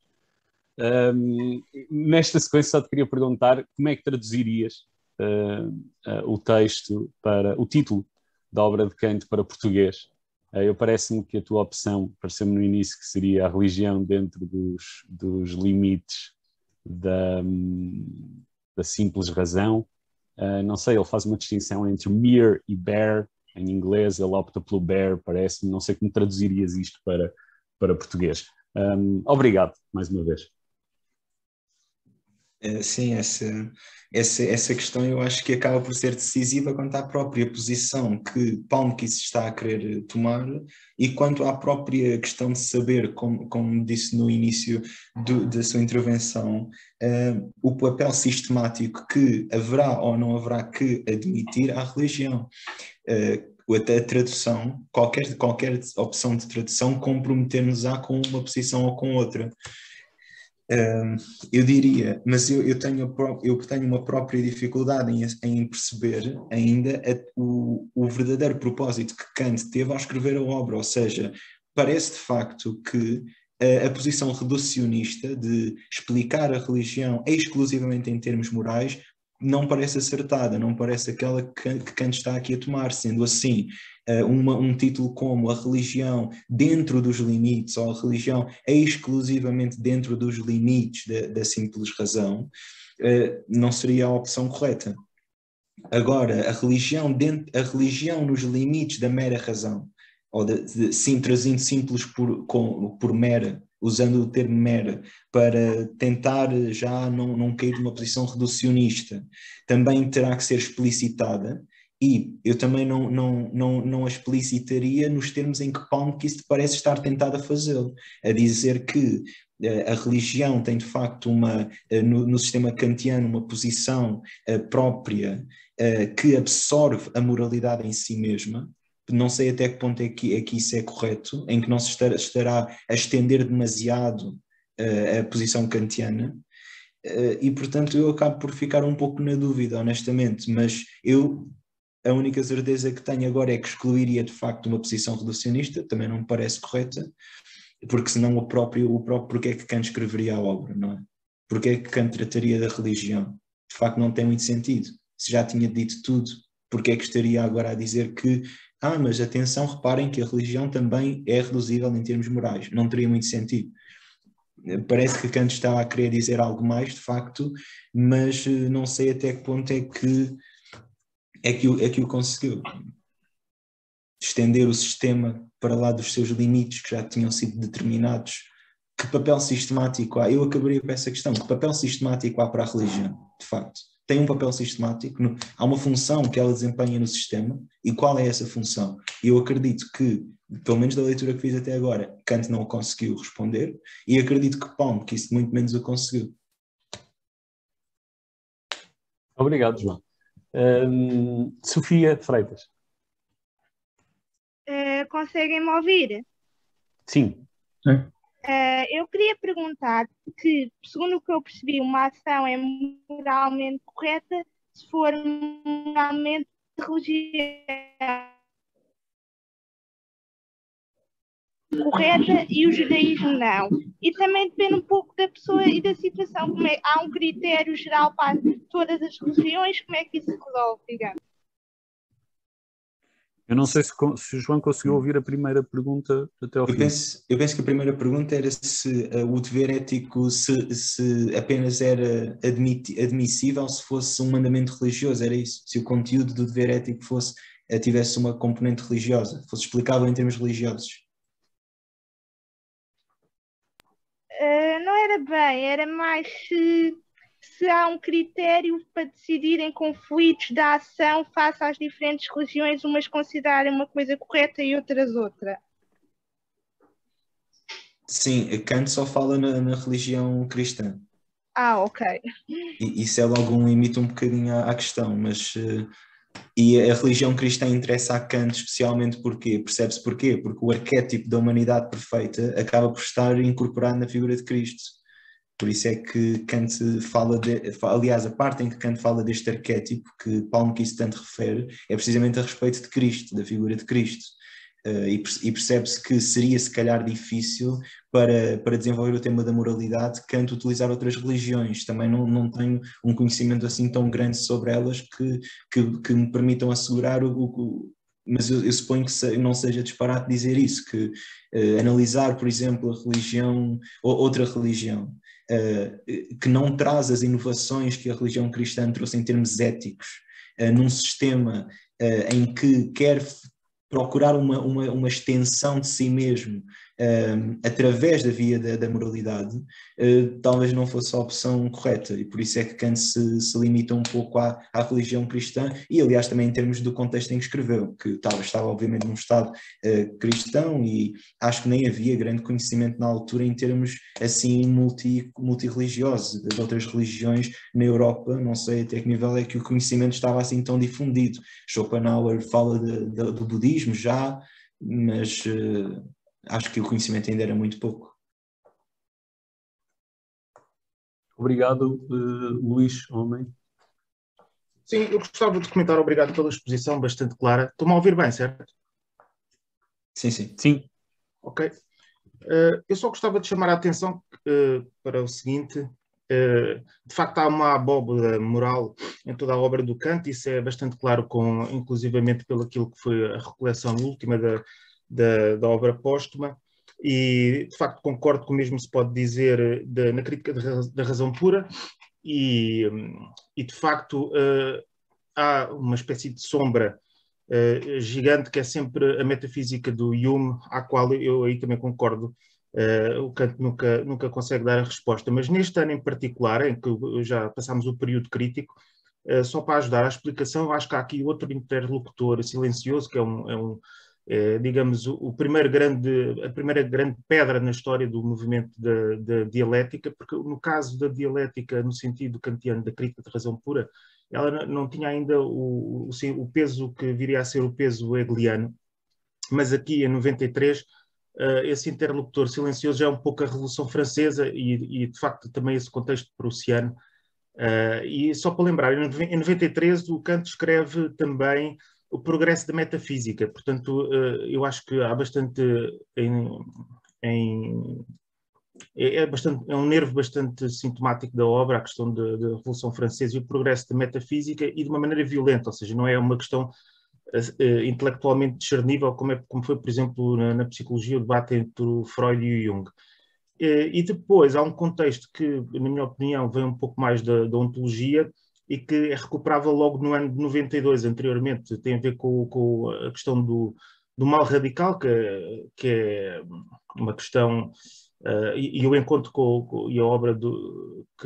Um, nesta sequência só te queria perguntar como é que traduzirias uh, uh, o texto para, o título da obra de Kant para português. Eu parece-me que a tua opção, pareceu-me no início, que seria a religião dentro dos, dos limites da, da simples razão. Uh, não sei, ele faz uma distinção entre mere e bare, em inglês ele opta pelo bare, parece-me. Não sei como traduzirias isto para, para português. Um, obrigado, mais uma vez. Sim, essa, essa, essa questão eu acho que acaba por ser decisiva quanto à própria posição que Palmquist está a querer tomar e quanto à própria questão de saber, como, como disse no início do, da sua intervenção, uh, o papel sistemático que haverá ou não haverá que admitir à religião. Uh, até a tradução, qualquer, qualquer opção de tradução comprometer-nos-á com uma posição ou com outra. Uh, eu diria, mas eu, eu, tenho, eu tenho uma própria dificuldade em, em perceber ainda a, o, o verdadeiro propósito que Kant teve ao escrever a obra, ou seja, parece de facto que a, a posição reducionista de explicar a religião exclusivamente em termos morais não parece acertada, não parece aquela que, que Kant está aqui a tomar. Sendo assim, uma, um título como a religião dentro dos limites, ou a religião exclusivamente dentro dos limites da, da simples razão, não seria a opção correta. Agora, a religião, dentro, a religião nos limites da mera razão, ou de, de, sim, trazendo simples por, com, por mera, usando o termo mera, para tentar já não, não cair numa posição reducionista, também terá que ser explicitada, e eu também não, não, não, não a explicitaria nos termos em que Palmquist parece estar tentado a fazê-lo, a dizer que a religião tem de facto uma, no, no sistema kantiano, uma posição própria que absorve a moralidade em si mesma. Não sei até que ponto é que, é que isso é correto, em que não se estará, estará a estender demasiado uh, a posição kantiana, uh, e portanto eu acabo por ficar um pouco na dúvida, honestamente, mas eu, a única certeza que tenho agora é que excluiria de facto uma posição reducionista, também não me parece correta, porque senão o próprio, o próprio porque é que Kant escreveria a obra, não é? Porque é que Kant trataria da religião? De facto não tem muito sentido, se já tinha dito tudo, porque é que estaria agora a dizer que ah, mas atenção, reparem que a religião também é reduzível em termos morais. Não teria muito sentido. Parece que Kant estava a querer dizer algo mais, de facto, mas não sei até que ponto é que, é que, o, é que o conseguiu. Estender o sistema para lá dos seus limites que já tinham sido determinados. Que papel sistemático há? Eu acabaria com essa questão. Que papel sistemático há para a religião, de facto? Tem um papel sistemático, no, há uma função que ela desempenha no sistema, e qual é essa função? Eu acredito que, pelo menos da leitura que fiz até agora, Kant não conseguiu responder, e acredito que Palmquist muito menos o conseguiu. Obrigado, João. Um, Sofia Freitas. Uh, conseguem-me ouvir? Sim. Sim. Uh, eu queria perguntar que, segundo o que eu percebi, uma ação é moralmente correta se for moralmente religiosa correta e o judaísmo não. E também depende um pouco da pessoa e da situação. Como é, há um critério geral para todas as religiões, como é que isso se resolve, digamos? Eu não sei se, se o João conseguiu ouvir a primeira pergunta até ao eu fim. Penso, eu penso que a primeira pergunta era se uh, o dever ético se, se apenas era admiti, admissível se fosse um mandamento religioso, era isso? Se o conteúdo do dever ético fosse, uh, tivesse uma componente religiosa, fosse explicável em termos religiosos? Uh, não era bem, era mais se... se há um critério para decidir em conflitos da ação face às diferentes religiões, umas considerarem uma coisa correta e outras outra. Sim, Kant só fala na, na religião cristã. Ah, ok. E isso é logo um limite um bocadinho à, à questão, mas... Uh, e a religião cristã interessa a Kant especialmente porque, percebe-se porquê? Porque o arquétipo da humanidade perfeita acaba por estar incorporado na figura de Cristo. Por isso é que Kant fala, de, aliás, a parte em que Kant fala deste arquétipo que Palmquist tanto refere é precisamente a respeito de Cristo, da figura de Cristo. Uh, e, e percebe-se que seria se calhar difícil para, para desenvolver o tema da moralidade Kant utilizar outras religiões. Também não, não tenho um conhecimento assim tão grande sobre elas que, que, que me permitam assegurar o, o mas eu, eu suponho que se, não seja disparate dizer isso, que uh, analisar, por exemplo, a religião ou outra religião Uh, que não traz as inovações que a religião cristã trouxe em termos éticos, uh, num sistema uh, em que quer procurar uma, uma, uma extensão de si mesmo uh, através da via da, da moralidade, uh, talvez não fosse a opção correta, e por isso é que Kant se, se limita um pouco à, à religião cristã, e aliás também em termos do contexto em que escreveu, que estava, estava obviamente num estado uh, cristão, e acho que nem havia grande conhecimento na altura em termos assim multi, multi-religiosos, de outras religiões na Europa, não sei até que nível é que o conhecimento estava assim tão difundido. Schopenhauer fala de, de, do budismo já, mas uh, acho que o conhecimento ainda era muito pouco. Obrigado, uh, Luís Homem. Sim, eu gostava de comentar, obrigado pela exposição bastante clara. Estou-me a ouvir bem, certo? Sim, sim. Sim. Ok. Uh, eu só gostava de chamar a atenção uh, para o seguinte. Uh, de facto, há uma abóbora moral em toda a obra do Kant. Isso é bastante claro, com, inclusivamente pelo aquilo que foi a recoleção última da, da, da obra póstuma. E, de facto, concordo com o mesmo se pode dizer de, na crítica da razão pura, e, e de facto, uh, há uma espécie de sombra uh, gigante que é sempre a metafísica do Hume, à qual eu aí também concordo. Uh, o Kant nunca, nunca consegue dar a resposta, mas neste ano em particular, em que já passámos o período crítico, uh, só para ajudar à explicação, acho que há aqui outro interlocutor silencioso, que é um, é um É, digamos, o, o primeiro grande, a primeira grande pedra na história do movimento da, da dialética, porque no caso da dialética, no sentido kantiano da crítica de razão pura, ela não tinha ainda o, o, o peso que viria a ser o peso hegeliano, mas aqui em noventa e três, uh, esse interlocutor silencioso já é um pouco a Revolução Francesa e, e de facto, também esse contexto prussiano. Uh, e só para lembrar, em noventa e três o Kant escreve também o progresso da metafísica, portanto, eu acho que há bastante, em, em, é, bastante, é um nervo bastante sintomático da obra, a questão da, da Revolução Francesa e o progresso da metafísica, e de uma maneira violenta, ou seja, não é uma questão uh, intelectualmente discernível, como, é, como foi, por exemplo, na, na psicologia, o debate entre o Freud e o Jung. Uh, e depois há um contexto que, na minha opinião, vem um pouco mais da, da ontologia, e que é recuperável logo no ano de noventa e dois, anteriormente, tem a ver com, com a questão do, do mal radical, que, que é uma questão, uh, e, e eu encontro com, com e a obra do, que,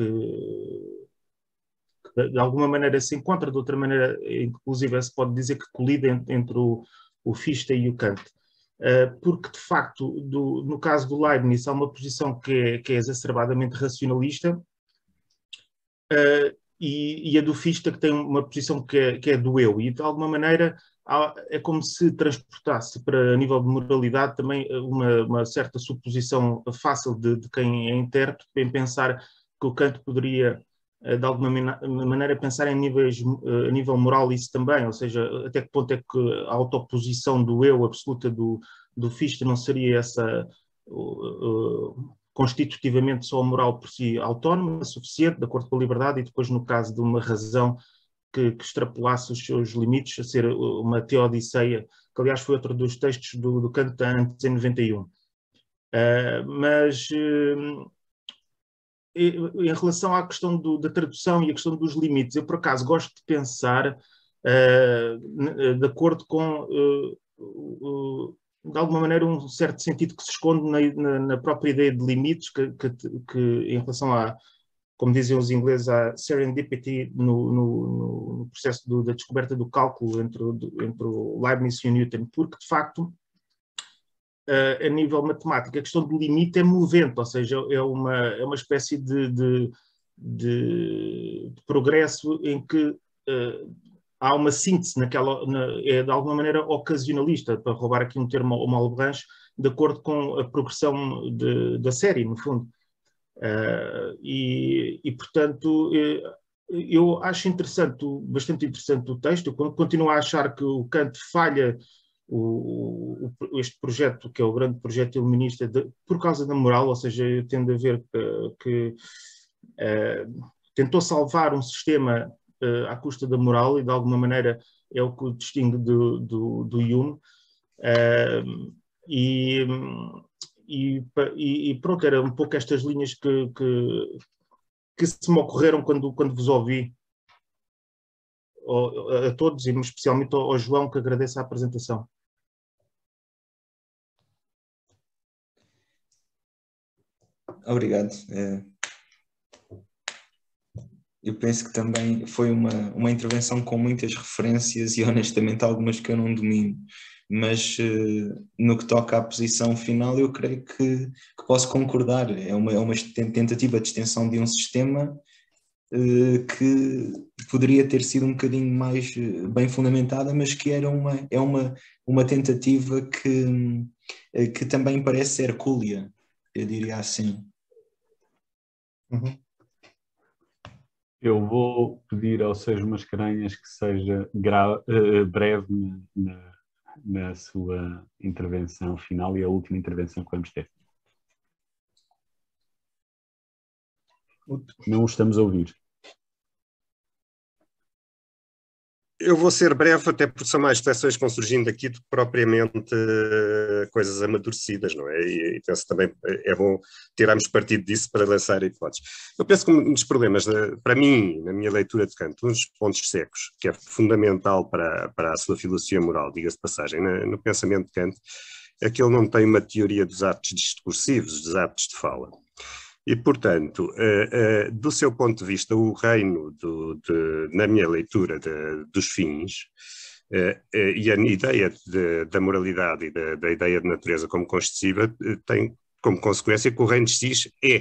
que de alguma maneira se encontra, de outra maneira, inclusive se pode dizer que colide entre, entre o, o Fichte e o Kant. Uh, porque, de facto, do, no caso do Leibniz, há uma posição que é, que é exacerbadamente racionalista, uh, E, e a do Fichte que tem uma posição que é, que é do eu, e de alguma maneira há, é como se transportasse para a nível de moralidade também uma, uma certa suposição fácil de, de quem é intérprete em pensar que o Kant poderia de alguma maneira pensar em níveis, a nível moral isso também, ou seja, até que ponto é que a autoposição do eu absoluta do, do Fichte não seria essa uh, uh, constitutivamente só a moral por si autónoma, suficiente, de acordo com a liberdade, e depois no caso de uma razão que, que extrapolasse os seus limites, a ser uma teodiceia, que aliás foi outro dos textos do, do Kant antes em noventa e um. Uh, mas uh, em relação à questão do, da tradução e a questão dos limites, eu por acaso gosto de pensar uh, de acordo com uh, uh, de alguma maneira um certo sentido que se esconde na, na, na própria ideia de limites, que, que, que em relação a, como dizem os ingleses, a serendipity no, no, no processo do, da descoberta do cálculo entre, entre o Leibniz e o Newton, porque de facto Uh, a nível matemático, a questão do limite é movente, ou seja, é uma, é uma espécie de, de, de, de progresso em que uh, há uma síntese naquela, na, é de alguma maneira ocasionalista, para roubar aqui um termo ao Malebranche, de acordo com a progressão de, da série, no fundo. Uh, e, e, portanto, eu acho interessante, bastante interessante o texto, eu continuo a achar que o Kant falha O, o, este projeto, que é o grande projeto iluminista, de, por causa da moral, ou seja, eu tendo a ver que, que uh, tentou salvar um sistema uh, à custa da moral, e de alguma maneira é o que o distingue do, do, do Hume. Uh, e, e, e pronto, era um pouco estas linhas que, que, que se me ocorreram quando, quando vos ouvi, a, a todos, e especialmente ao, ao João, que agradeço a apresentação. Obrigado. Eu penso que também foi uma, uma intervenção com muitas referências e honestamente algumas que eu não domino, mas no que toca à posição final eu creio que, que posso concordar. É uma, é uma tentativa de extensão de um sistema que poderia ter sido um bocadinho mais bem fundamentada, mas que era uma, é uma, uma tentativa que, que também parece hercúlea, eu diria assim. Uhum. Eu vou pedir ao Sérgio Mascarenhas que seja gra- uh, breve na, na sua intervenção final e a última intervenção que vamos ter. Não o estamos a ouvir. Eu vou ser breve, até porque são mais reflexões que vão surgindo aqui do que propriamente uh, coisas amadurecidas, não é? E, e penso também é bom tirarmos partido disso para lançar hipóteses. Eu penso que um dos problemas, de, para mim, na minha leitura de Kant, um dos pontos secos, que é fundamental para, para a sua filosofia moral, diga-se de passagem, no, no pensamento de Kant, é que ele não tem uma teoria dos atos discursivos, dos atos de fala. E, portanto, uh, uh, do seu ponto de vista, o reino, do, de, na minha leitura, de, dos fins, uh, uh, e a ideia de, da moralidade e da, da ideia de natureza como constitutiva, uh, tem como consequência que o reino de si é,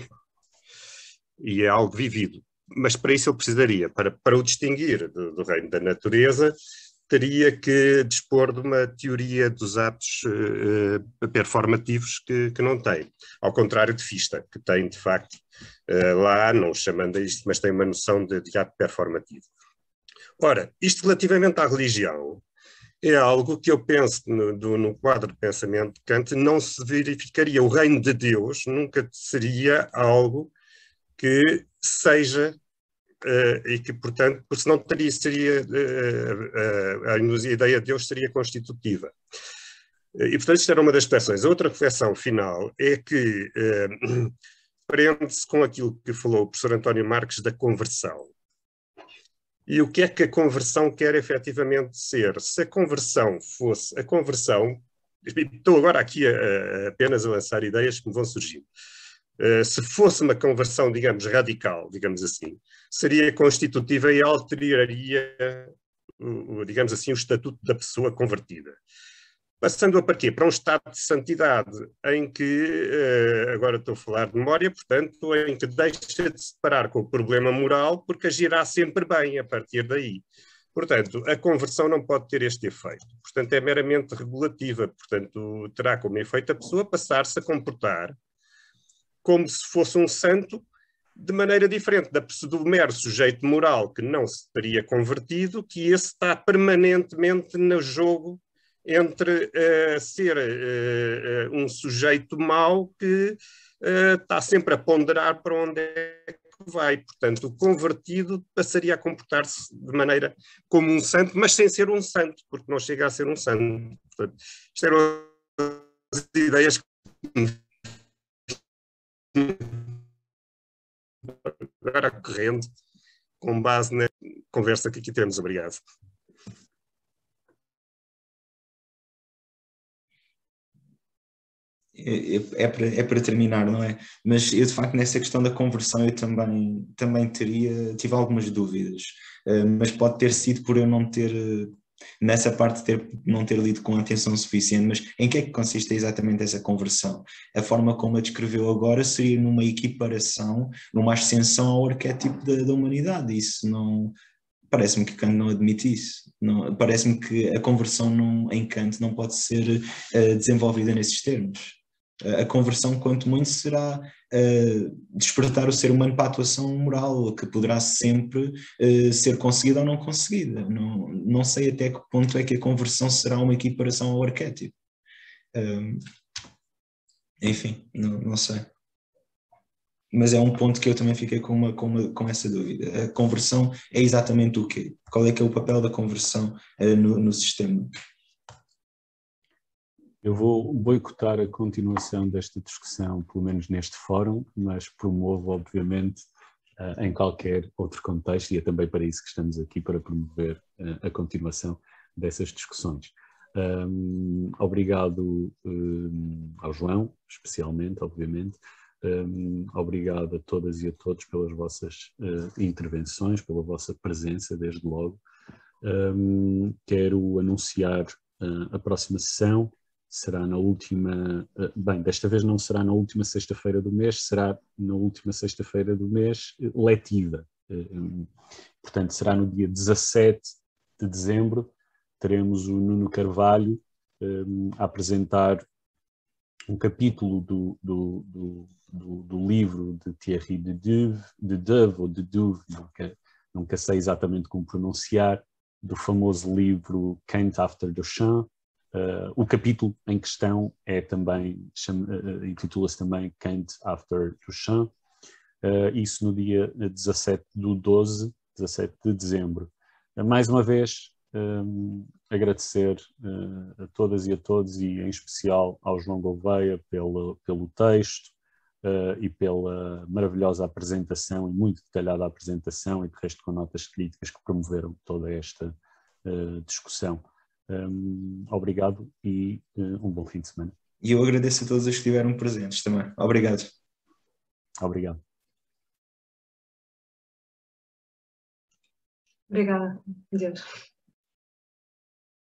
e é algo vivido. Mas para isso ele precisaria, para, para o distinguir do, do reino da natureza, teria que dispor de uma teoria dos atos uh, performativos que, que não tem. Ao contrário de Fichte, que tem, de facto, uh, lá, não chamando a isto, mas tem uma noção de, de ato performativo. Ora, isto relativamente à religião, é algo que eu penso no, do, no quadro de pensamento de Kant, não se verificaria. O reino de Deus nunca seria algo que seja Uh, e que, portanto, porque senão teria, seria, uh, uh, a ideia de Deus seria constitutiva. Uh, e, portanto, isto era uma das reflexões. A outra reflexão final é que uh, prende-se com aquilo que falou o professor António Marques da conversão. E o que é que a conversão quer efetivamente ser? Se a conversão fosse... A conversão... Estou agora aqui a, a, apenas a lançar ideias que me vão surgindo. Uh, se fosse uma conversão, digamos, radical, digamos assim, seria constitutiva e alteraria, uh, digamos assim, o estatuto da pessoa convertida. Passando a para quê? Para um estado de santidade em que, uh, agora estou a falar de memória, portanto, em que deixa de se parar com o problema moral porque agirá sempre bem a partir daí. Portanto, a conversão não pode ter este efeito. Portanto, é meramente regulativa. Portanto, terá como efeito a pessoa passar-se a comportar como se fosse um santo, de maneira diferente da, do mero sujeito moral que não se teria convertido, que esse está permanentemente no jogo entre uh, ser uh, uh, um sujeito mau que uh, está sempre a ponderar para onde é que vai. Portanto, o convertido passaria a comportar-se de maneira como um santo, mas sem ser um santo, porque não chega a ser um santo. Portanto, isto eram as ideias que agora correndo, com base na conversa que aqui temos. Obrigado. É, é, para, é para terminar, não é? Mas eu, de facto, nessa questão da conversão, eu também, também teria, tive algumas dúvidas, uh, mas pode ter sido por eu não ter... Uh, nessa parte de ter, não ter lido com atenção suficiente, mas em que é que consiste exatamente essa conversão? A forma como a descreveu agora seria numa equiparação, numa ascensão ao arquétipo da, da humanidade. Isso não... Parece-me que Kant não admite isso. Não, parece-me que a conversão não, em Kant não pode ser uh, desenvolvida nesses termos. Uh, a conversão, quanto muito, será uh, despertar o ser humano para a atuação moral, que poderá sempre uh, ser conseguida ou não conseguida. Não, não sei até que ponto é que a conversão será uma equiparação ao arquétipo. Uh, enfim, não, não sei. Mas é um ponto que eu também fiquei com, uma, com, uma, com essa dúvida. A conversão é exatamente o quê? Qual é que é o papel da conversão uh, no, no sistema? Eu vou boicotar a continuação desta discussão, pelo menos neste fórum, mas promovo, obviamente, uh, em qualquer outro contexto, e é também para isso que estamos aqui, para promover uh, a continuação dessas discussões. Um, obrigado um, ao João, especialmente, obviamente. Um, obrigado a todas e a todos pelas vossas uh, intervenções, pela vossa presença, desde logo. Um, quero anunciar uh, a próxima sessão. Será na última, bem, desta vez não será na última sexta-feira do mês, será na última sexta-feira do mês letiva. Portanto, será no dia dezassete de dezembro, teremos o Nuno Carvalho um, a apresentar um capítulo do, do, do, do, do livro de Thierry de Duve, de Duve ou de Duve, nunca, nunca sei exatamente como pronunciar, do famoso livro Kant After Duchamp. Uh, o capítulo em questão é também, uh, intitula-se também Kant After Duchamp, uh, isso no dia dezassete do doze, dezassete de dezembro. Uh, mais uma vez, um, agradecer uh, a todas e a todos, e em especial ao João Gouveia pelo, pelo texto uh, e pela maravilhosa apresentação, e muito detalhada apresentação, e de resto com notas críticas que promoveram toda esta uh, discussão. Um, obrigado e uh, um bom fim de semana. E eu agradeço a todos os que estiveram presentes também. Obrigado. Obrigado. Obrigada. Adeus.